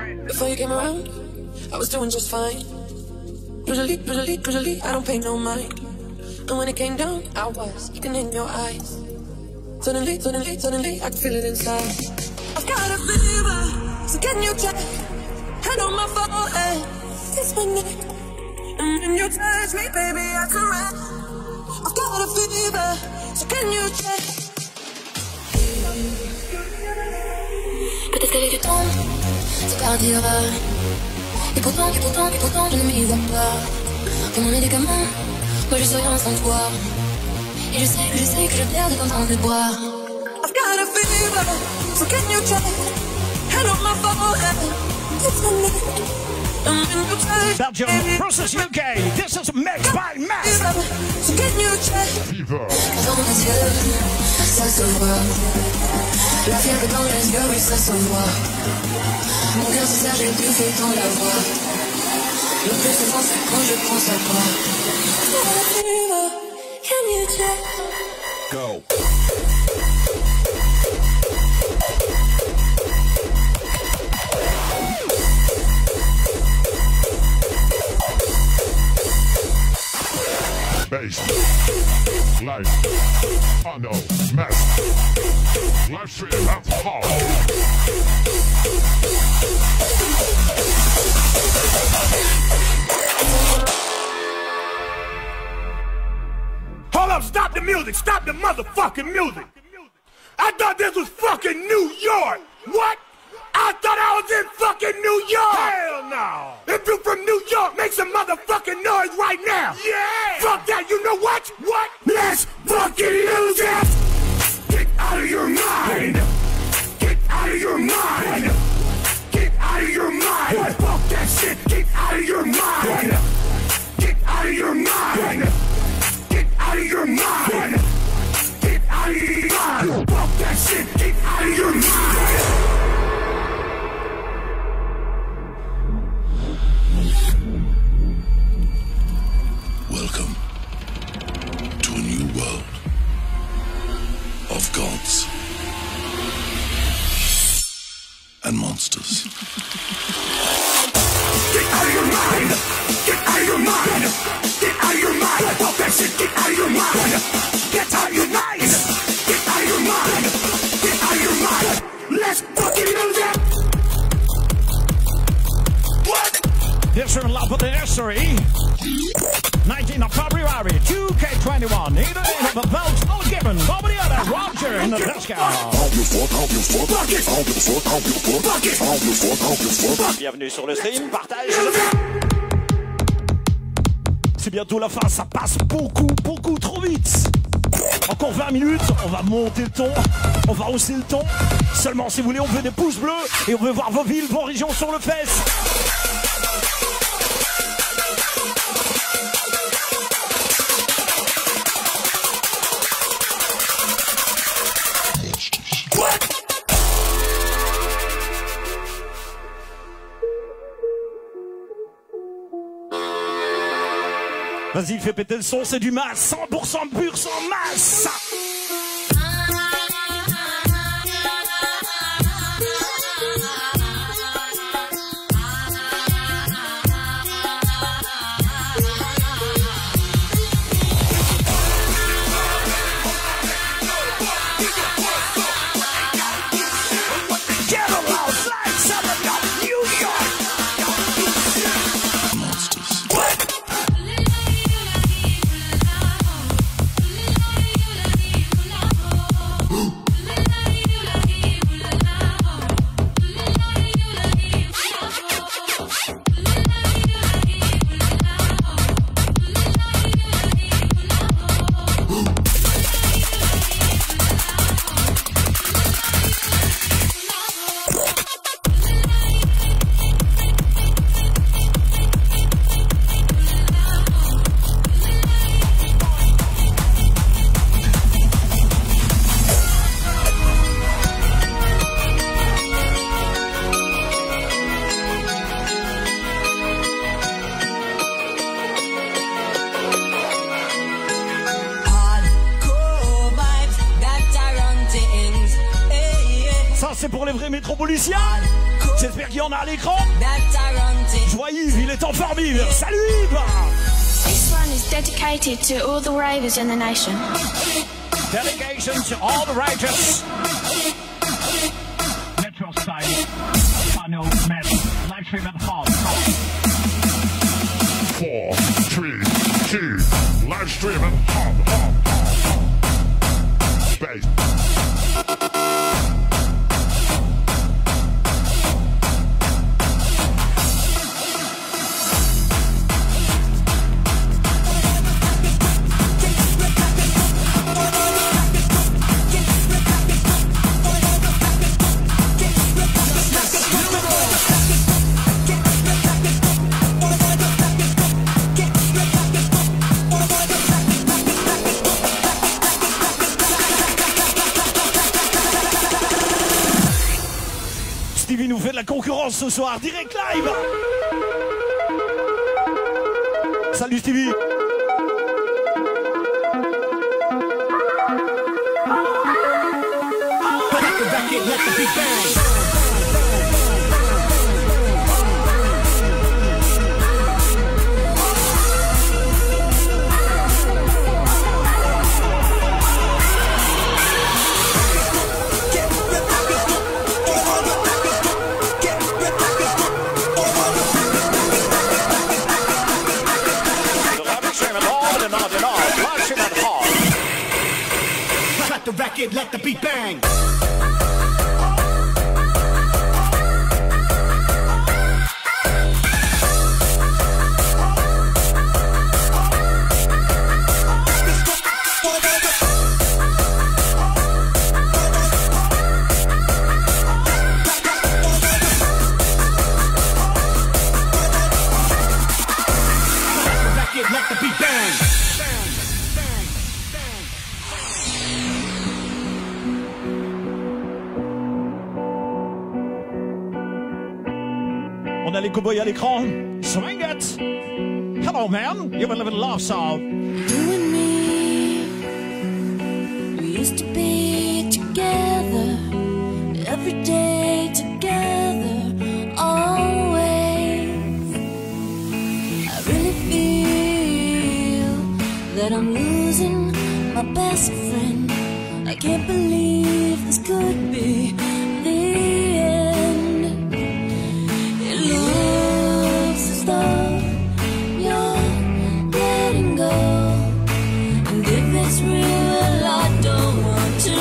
Before you came around, I was doing just fine. Usually, I don't pay no mind. And when it came down, I was looking in your eyes. Suddenly, I can feel it inside. I've got a fever, so can you check? Hand on my forehead, kiss my neck. And when you touch me, baby, I caress. I've got a fever, so can you check? Peut-être qu'avec du temps, ça partira. Et pourtant, je ne m'y vois pas. Comme mon médicament, moi je serai rien sans toi. Et je sais que je perds quand on te boit. I've got a fever, so can you check? Hand on my forehead, kiss my neck. And when you touch Belgium versus UK. This is Mix by Max. so can you check? Dans mes yeux, ça se voit. La fièvre dans les yeux, oui, ça se voit. Mon cœur se serre, j'ai plus fait dans la voix. Le plus souvent, c'est quand je pense à toi. Can you check? Go. Bass, live, Uno, Max, live stream at home. Hold up, stop the music, stop the motherfucking music. I thought this was fucking New York. What? I thought I was in fucking New York. Hell no. If you from New York, make some motherfucking noise right now. Yeah. Fuck that, you know what? What? Let's fucking lose it. Get out of your mind. Get out of your mind. Get out of your mind. What? Fuck that shit. Get out of your mind. Get out of your mind. Get out of your mind. Get out of your mind. Fuck that shit. Get out of your mind. Welcome to a new world of gods and monsters. Get out of your mind! Get out of your mind! Get out of your mind! Fuck that shit! Get out of your mind! Get out of your mind! Get out of your mind! Get out of your mind! Let's fucking lose it! What? Here's from Love of the Nursery. 19th of February, 2K21. Either in the Belts, no given. Nobody other. Roger in the disco. Bienvenue sur le stream, partage. C'est bientôt la fin, ça passe beaucoup trop vite. Encore 20 minutes, on va monter le ton, on va hausser le ton. Seulement si vous voulez, on veut des pouces bleus et on veut voir vos villes, vos régions sur le fest. Vas-y, fais péter le son, c'est du masse, 100% pur, sans masse. C'est pour les vrais métropoliciens. J'espère qu'il y en a à l'écran. Je vois Yves, il est en forme Yves. Salut Yves. This one is dedicated to all the ravers in the nation. Dedication to all the righteous. Metro style. Final match. Live stream at home. 4, 3, 2, live stream and hum. Bass. Stevie nous fait de la concurrence ce soir, direct live. Salut Stevie. The record, let the beat bang. Let the beat bang. On a les cowboys à l'écran. Swing it. Hello man, you will live in love song. You and me, we used to be together, every day together, always. I really feel that I'm losing my best friend. I can't believe this could be the end. It looks as though you're letting go, and if it's real, I don't want to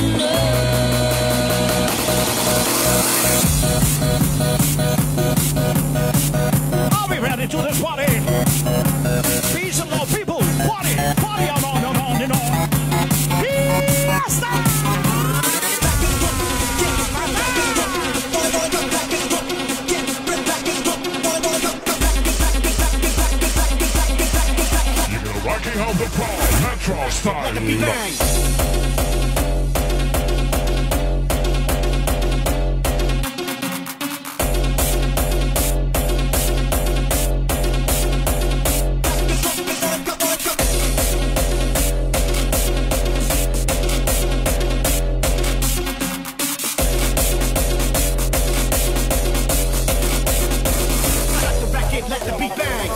know. Are we ready to this party? Peace and love, people. Party, party on and on and on. Fiesta! You're rocking on the ball, Metro style. Let the beat bang.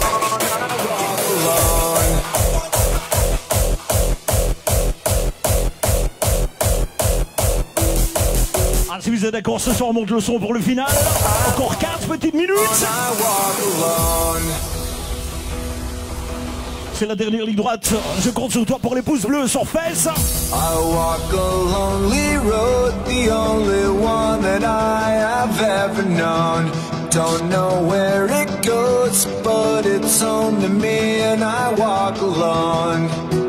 Ah, si vous êtes d'accord, ce soir on monte le son pour le final. Encore 15 petites minutes. C'est la dernière ligne droite. Je compte sur toi pour les pouces bleus sur Face. I walk a lonely road, the only one that I have ever known. Don't know where it goes, but it's home to me, and I walk alone.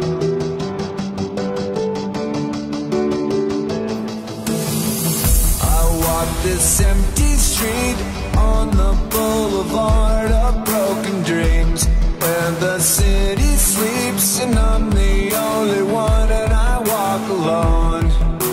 I walk this empty street on the boulevard of broken dreams, where the city sleeps and I'm the only one, and I walk alone.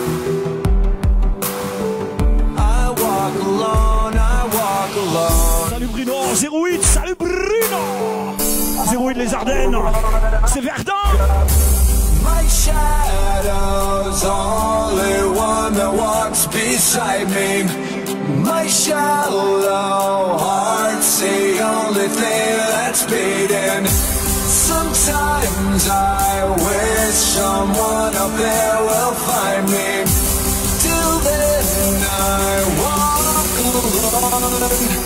I walk alone, I walk alone. Salut Bruno, 08, salut Bruno. 08 les Ardennes, c'est Verdun. My shadow's only one that walks beside me. My shallow heart's the only thing that's beating. Sometimes I wish someone up there will find me. Till then I walk alone.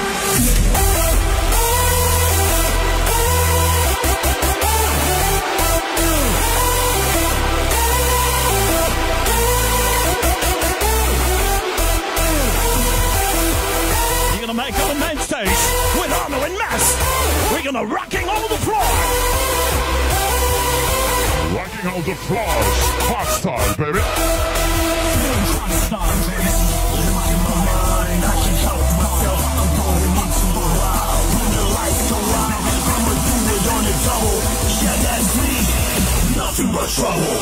Make up the main stage with Arno and Mass. We're gonna rocking all the floor. Rocking all the floors. Hot style, baby. Hot style, baby. In my mind, I can help myself. I'm going into the wild. When the lights go out, I'ma do it on the double. Yeah, that's me. Nothing but trouble.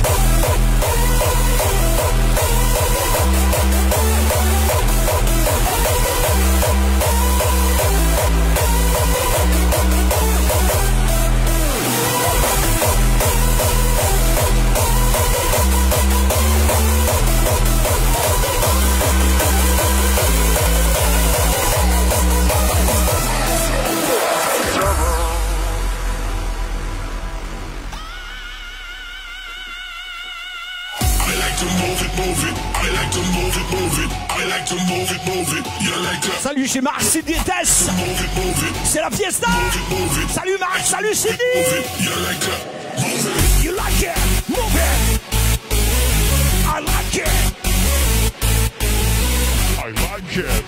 Salut, chez Marc Sidney Tess. C'est la fiesta. Salut Marc, salut Sidney. You like it, move it. I like it. I like it.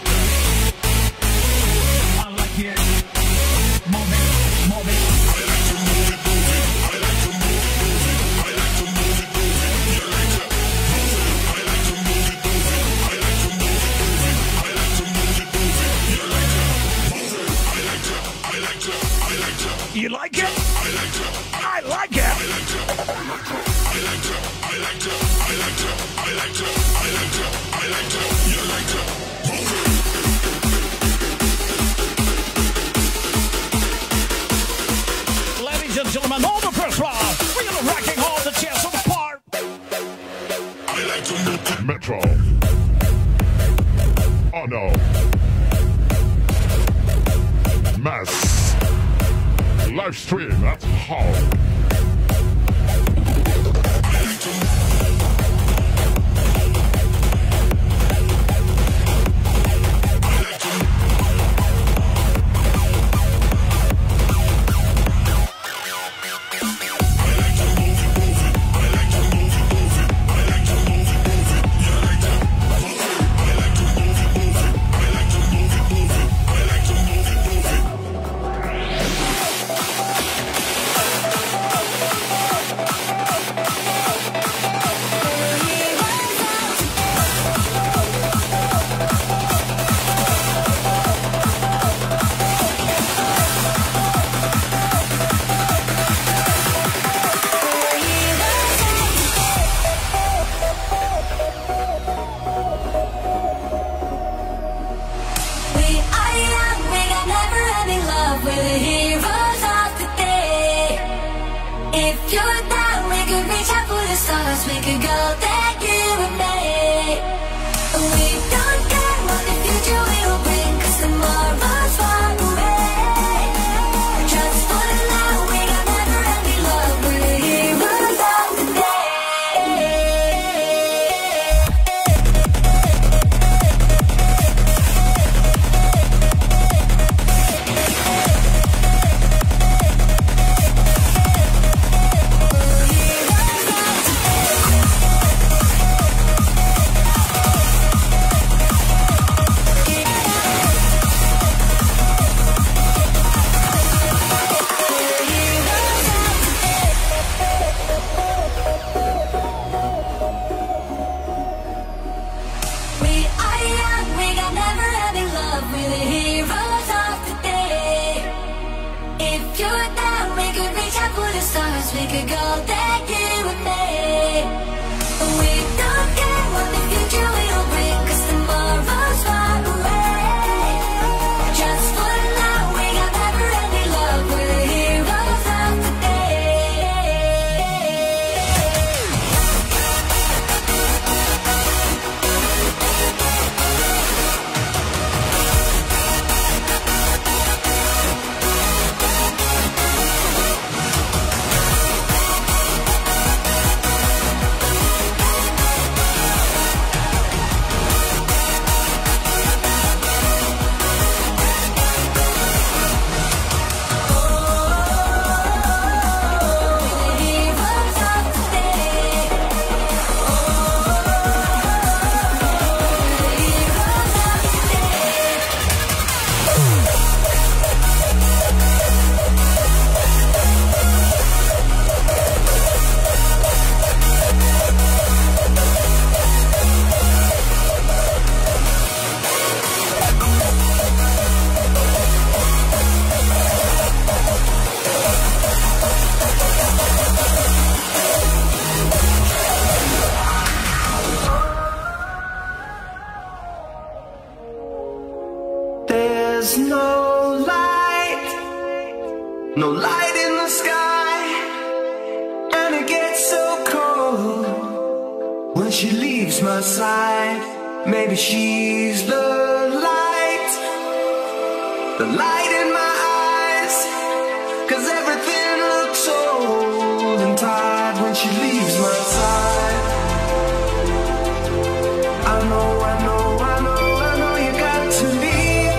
I like it. Move it, move it. I like to move it, move it. I like to move it, move it. I like to move it, move it. You like to move it. I like to move it, move it. I like to move it, move it. I like to move it, move it. You like to move it. I like to. I like to. I like to. You like it? I like to. I like it. I like to. I like to. I like to. I like to. I like to. I like to. I like to. You like to move it. Ladies and gentlemen, on the first floor, we're gonna rocking all the chairs on the part. I like to move it. Metro. Oh no. Mass. Live stream, that's how. there's no light in the sky, and it gets so cold when she leaves my side. Maybe she's the light in my eyes, 'cause everything looks old and tired when she leaves my side. I know you got to leave,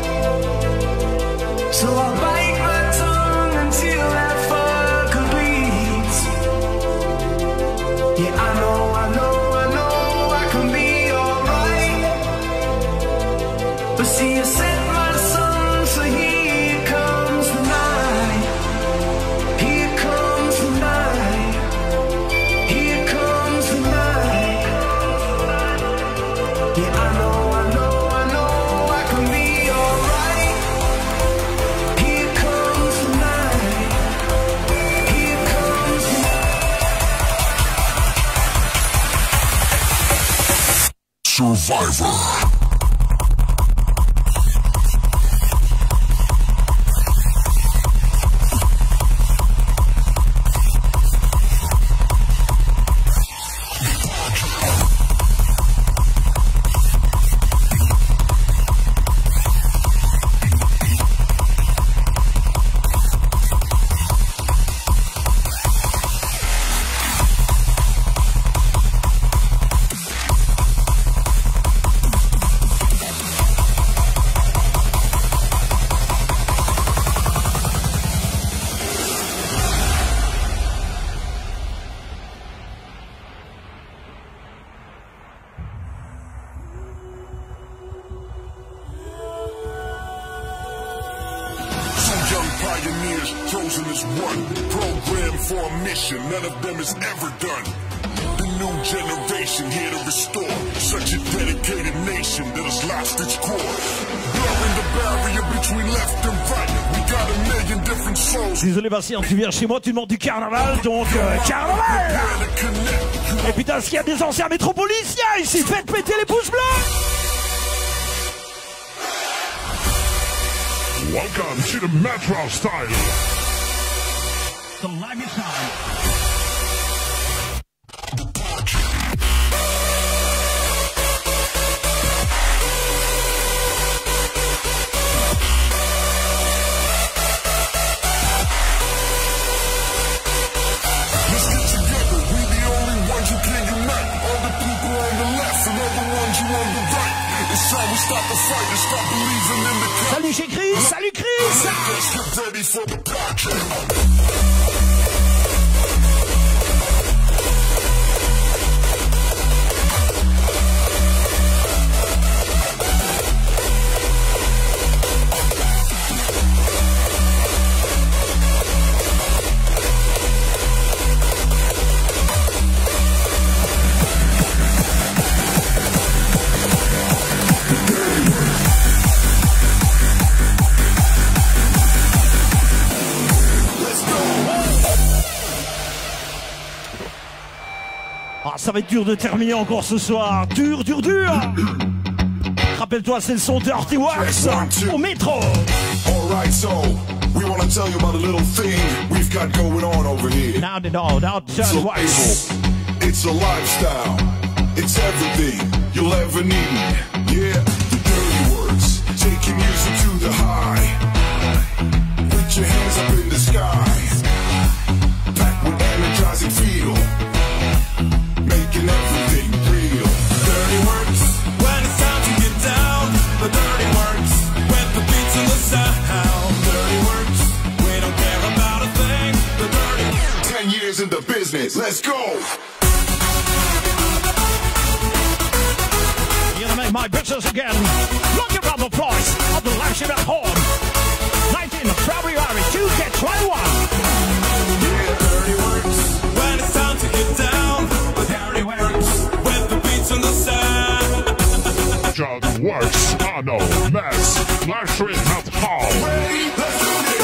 so I'll bite my tongue until that fucker bleeds. Yeah, I know I can be alright, but see, you set my sun, so here comes the night. Here comes the night. Here comes the night. Yeah, I know I can be alright. Here comes the night. Here comes the Survivor. Pioneers chosen as one, programmed for a mission none of them has ever done. The new generation here to restore such a dedicated nation that has lost its core. Blurring the barrier between left and right. We got a million different souls. Désolé Bastien, tu viens chez moi, tu demandes du carnaval, donc carnaval. Et putain, s'il y a des anciens métropoliciens ici, faites péter les pouces bleus. Welcome to the Metro style. The Laggy Time. Let's get together, we the only ones who can unite. All the people on the left and all the ones you on the right. It's time we stop the fight and stop believing in the cop. Salut chez Chris, salut Chris. Let's get ready for the project. Ah, ça va être dur de terminer encore ce soir. Dur. Rappelle-toi, c'est le son Dirty Works au métro. Alright, so we want to tell you about a little thing we've got going on over here. Now Dirty Works. It's a lifestyle. It's everything you'll ever need. Yeah, the Dirty Works. Taking music to the high. Put your hands up in the sky. Packed with energizing feel. Making everything real. Dirty Works, when it's time to get down. The Dirty Works, with the beats and the sound. Dirty Works, we don't care about a thing. The Dirty Works. 10 years in the business, let's go! You're gonna make my business again. Look around the price of the live shit at home. 19th of February 2K21. Yeah, Dirty Works, when it's time to get down. The Dirty Works, with the beats and the sound. Dirty Works, I know, that's live stream at home. Ready? Let's do this.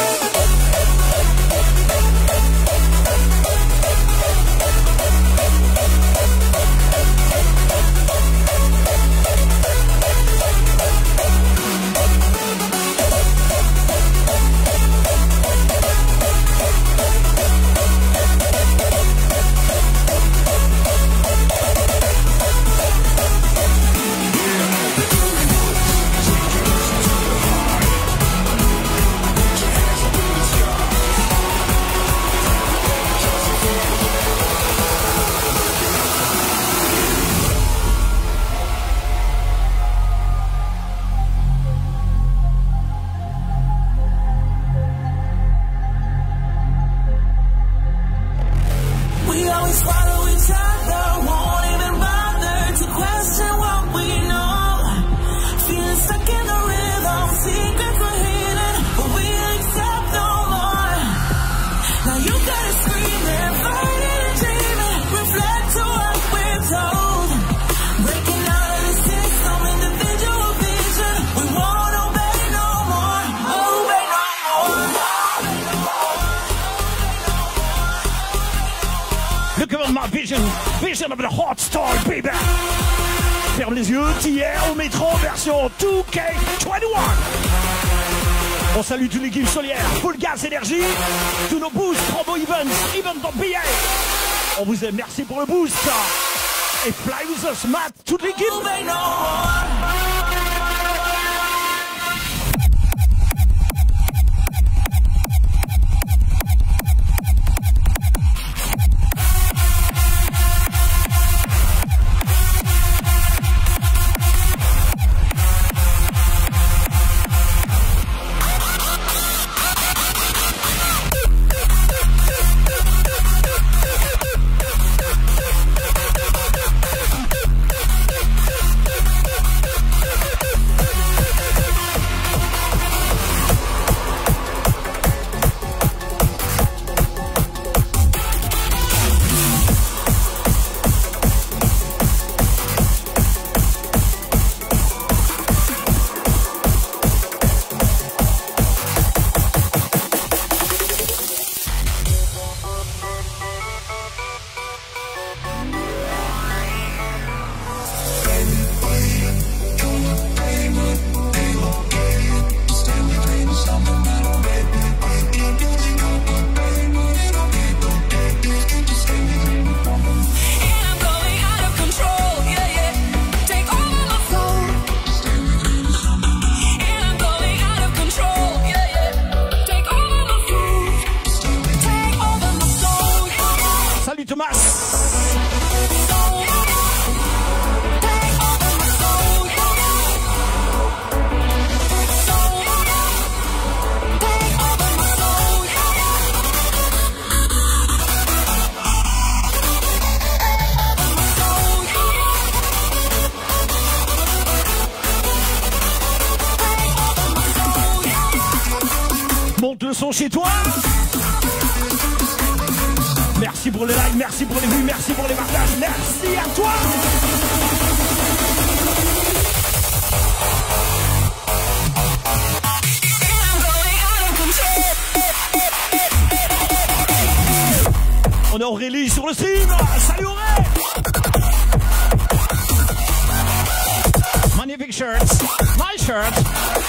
edition of the Hot Star, baby. Ferme les yeux, hier au métro, version 2K21. On salue toute l'équipe solière, Full Gas Énergie, tous nos boosts, Promo Events, Event of BA. On vous aime, merci pour le boost. Et Fly With Us, Matt, toute l'équipe. Chez toi. Merci pour les likes, merci pour les vues, merci pour les partages, merci à toi. On a Aurélie sur le stream. Salut Aurélie. Magnifique shirts, nice shirts.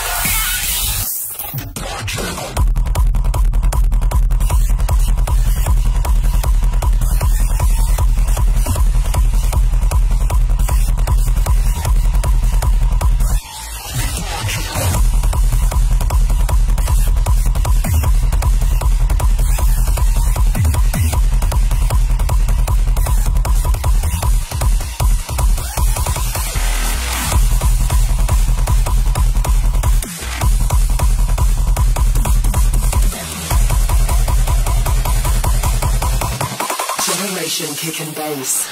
Kick and bass.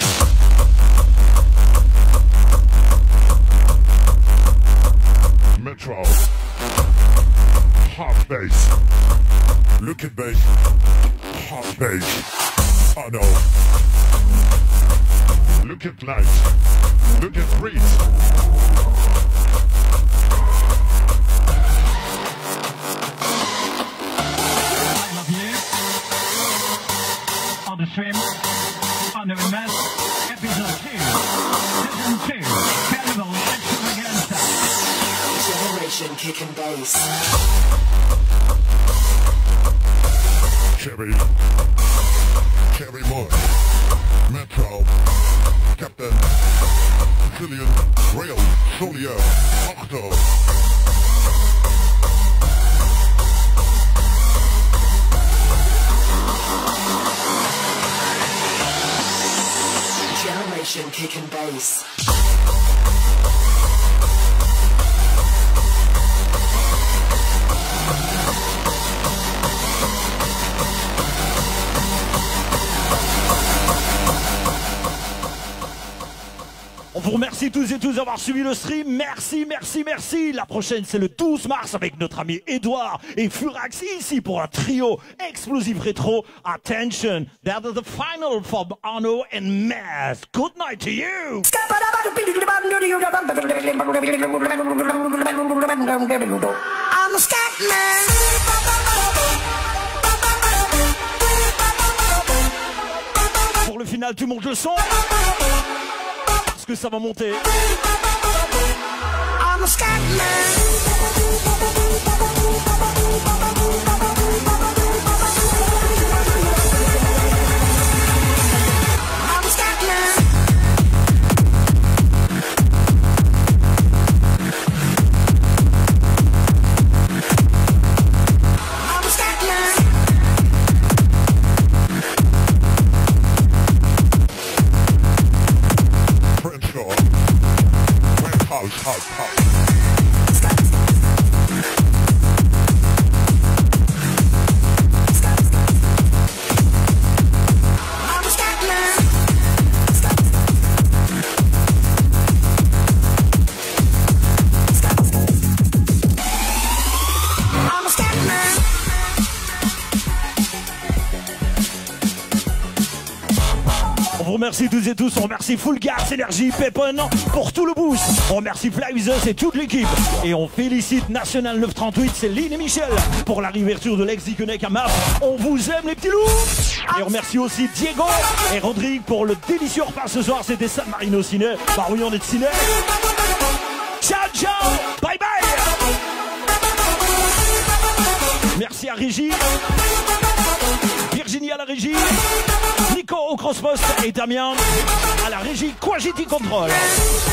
Metro. Hot bass. Look at bass. Hot bass. Oh no. Look at light. Look at breeze. On the stream, on the mess, episode 2, season 2, Carnival Extravaganza. Generation Kick and Bass. Cherry. Cherry Boy. Metro. Captain. Julian. Rail. Solio. Octo. Generation Kick and Bass. On vous remercie tous et tous d'avoir suivi le stream. Merci, merci, merci. La prochaine, c'est le 12 mars avec notre ami Edouard et Furax ici pour un trio explosif rétro. Attention, that is the final from Arno and Maz. Good night to you. I'm a scat man. Pour le finale, tu montes le son. Parce que ça va monter. I'm a On vous remercie toutes et tous, on remercie Full Gas, Énergie, Pepon pour tout le boost. On remercie Flyvisus et toute l'équipe. Et on félicite National 938, Céline et Michel pour la réouverture de l'ex-Diconnec à MAP. On vous aime les petits loups. Et on remercie aussi Diego et Rodrigue pour le délicieux repas ce soir. C'était San Marino Ciné. Bah oui, on est de ciné. Ciao, ciao, bye bye. Merci à Régie, Virginie à la régie, Nico au crosspost et Damien à la régie Quagity Control.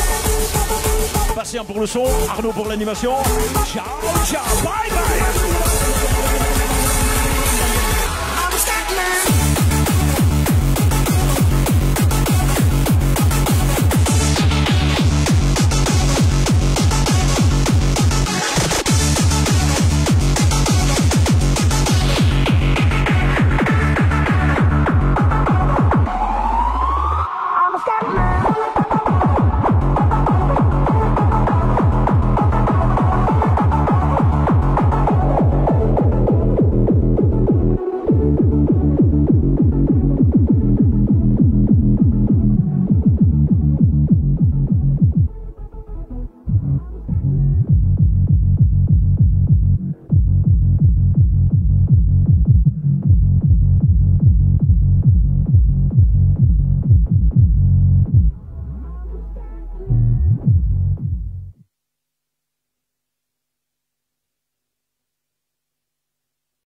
Bastien pour le son, Arnaud pour l'animation. Ciao, ciao, bye bye.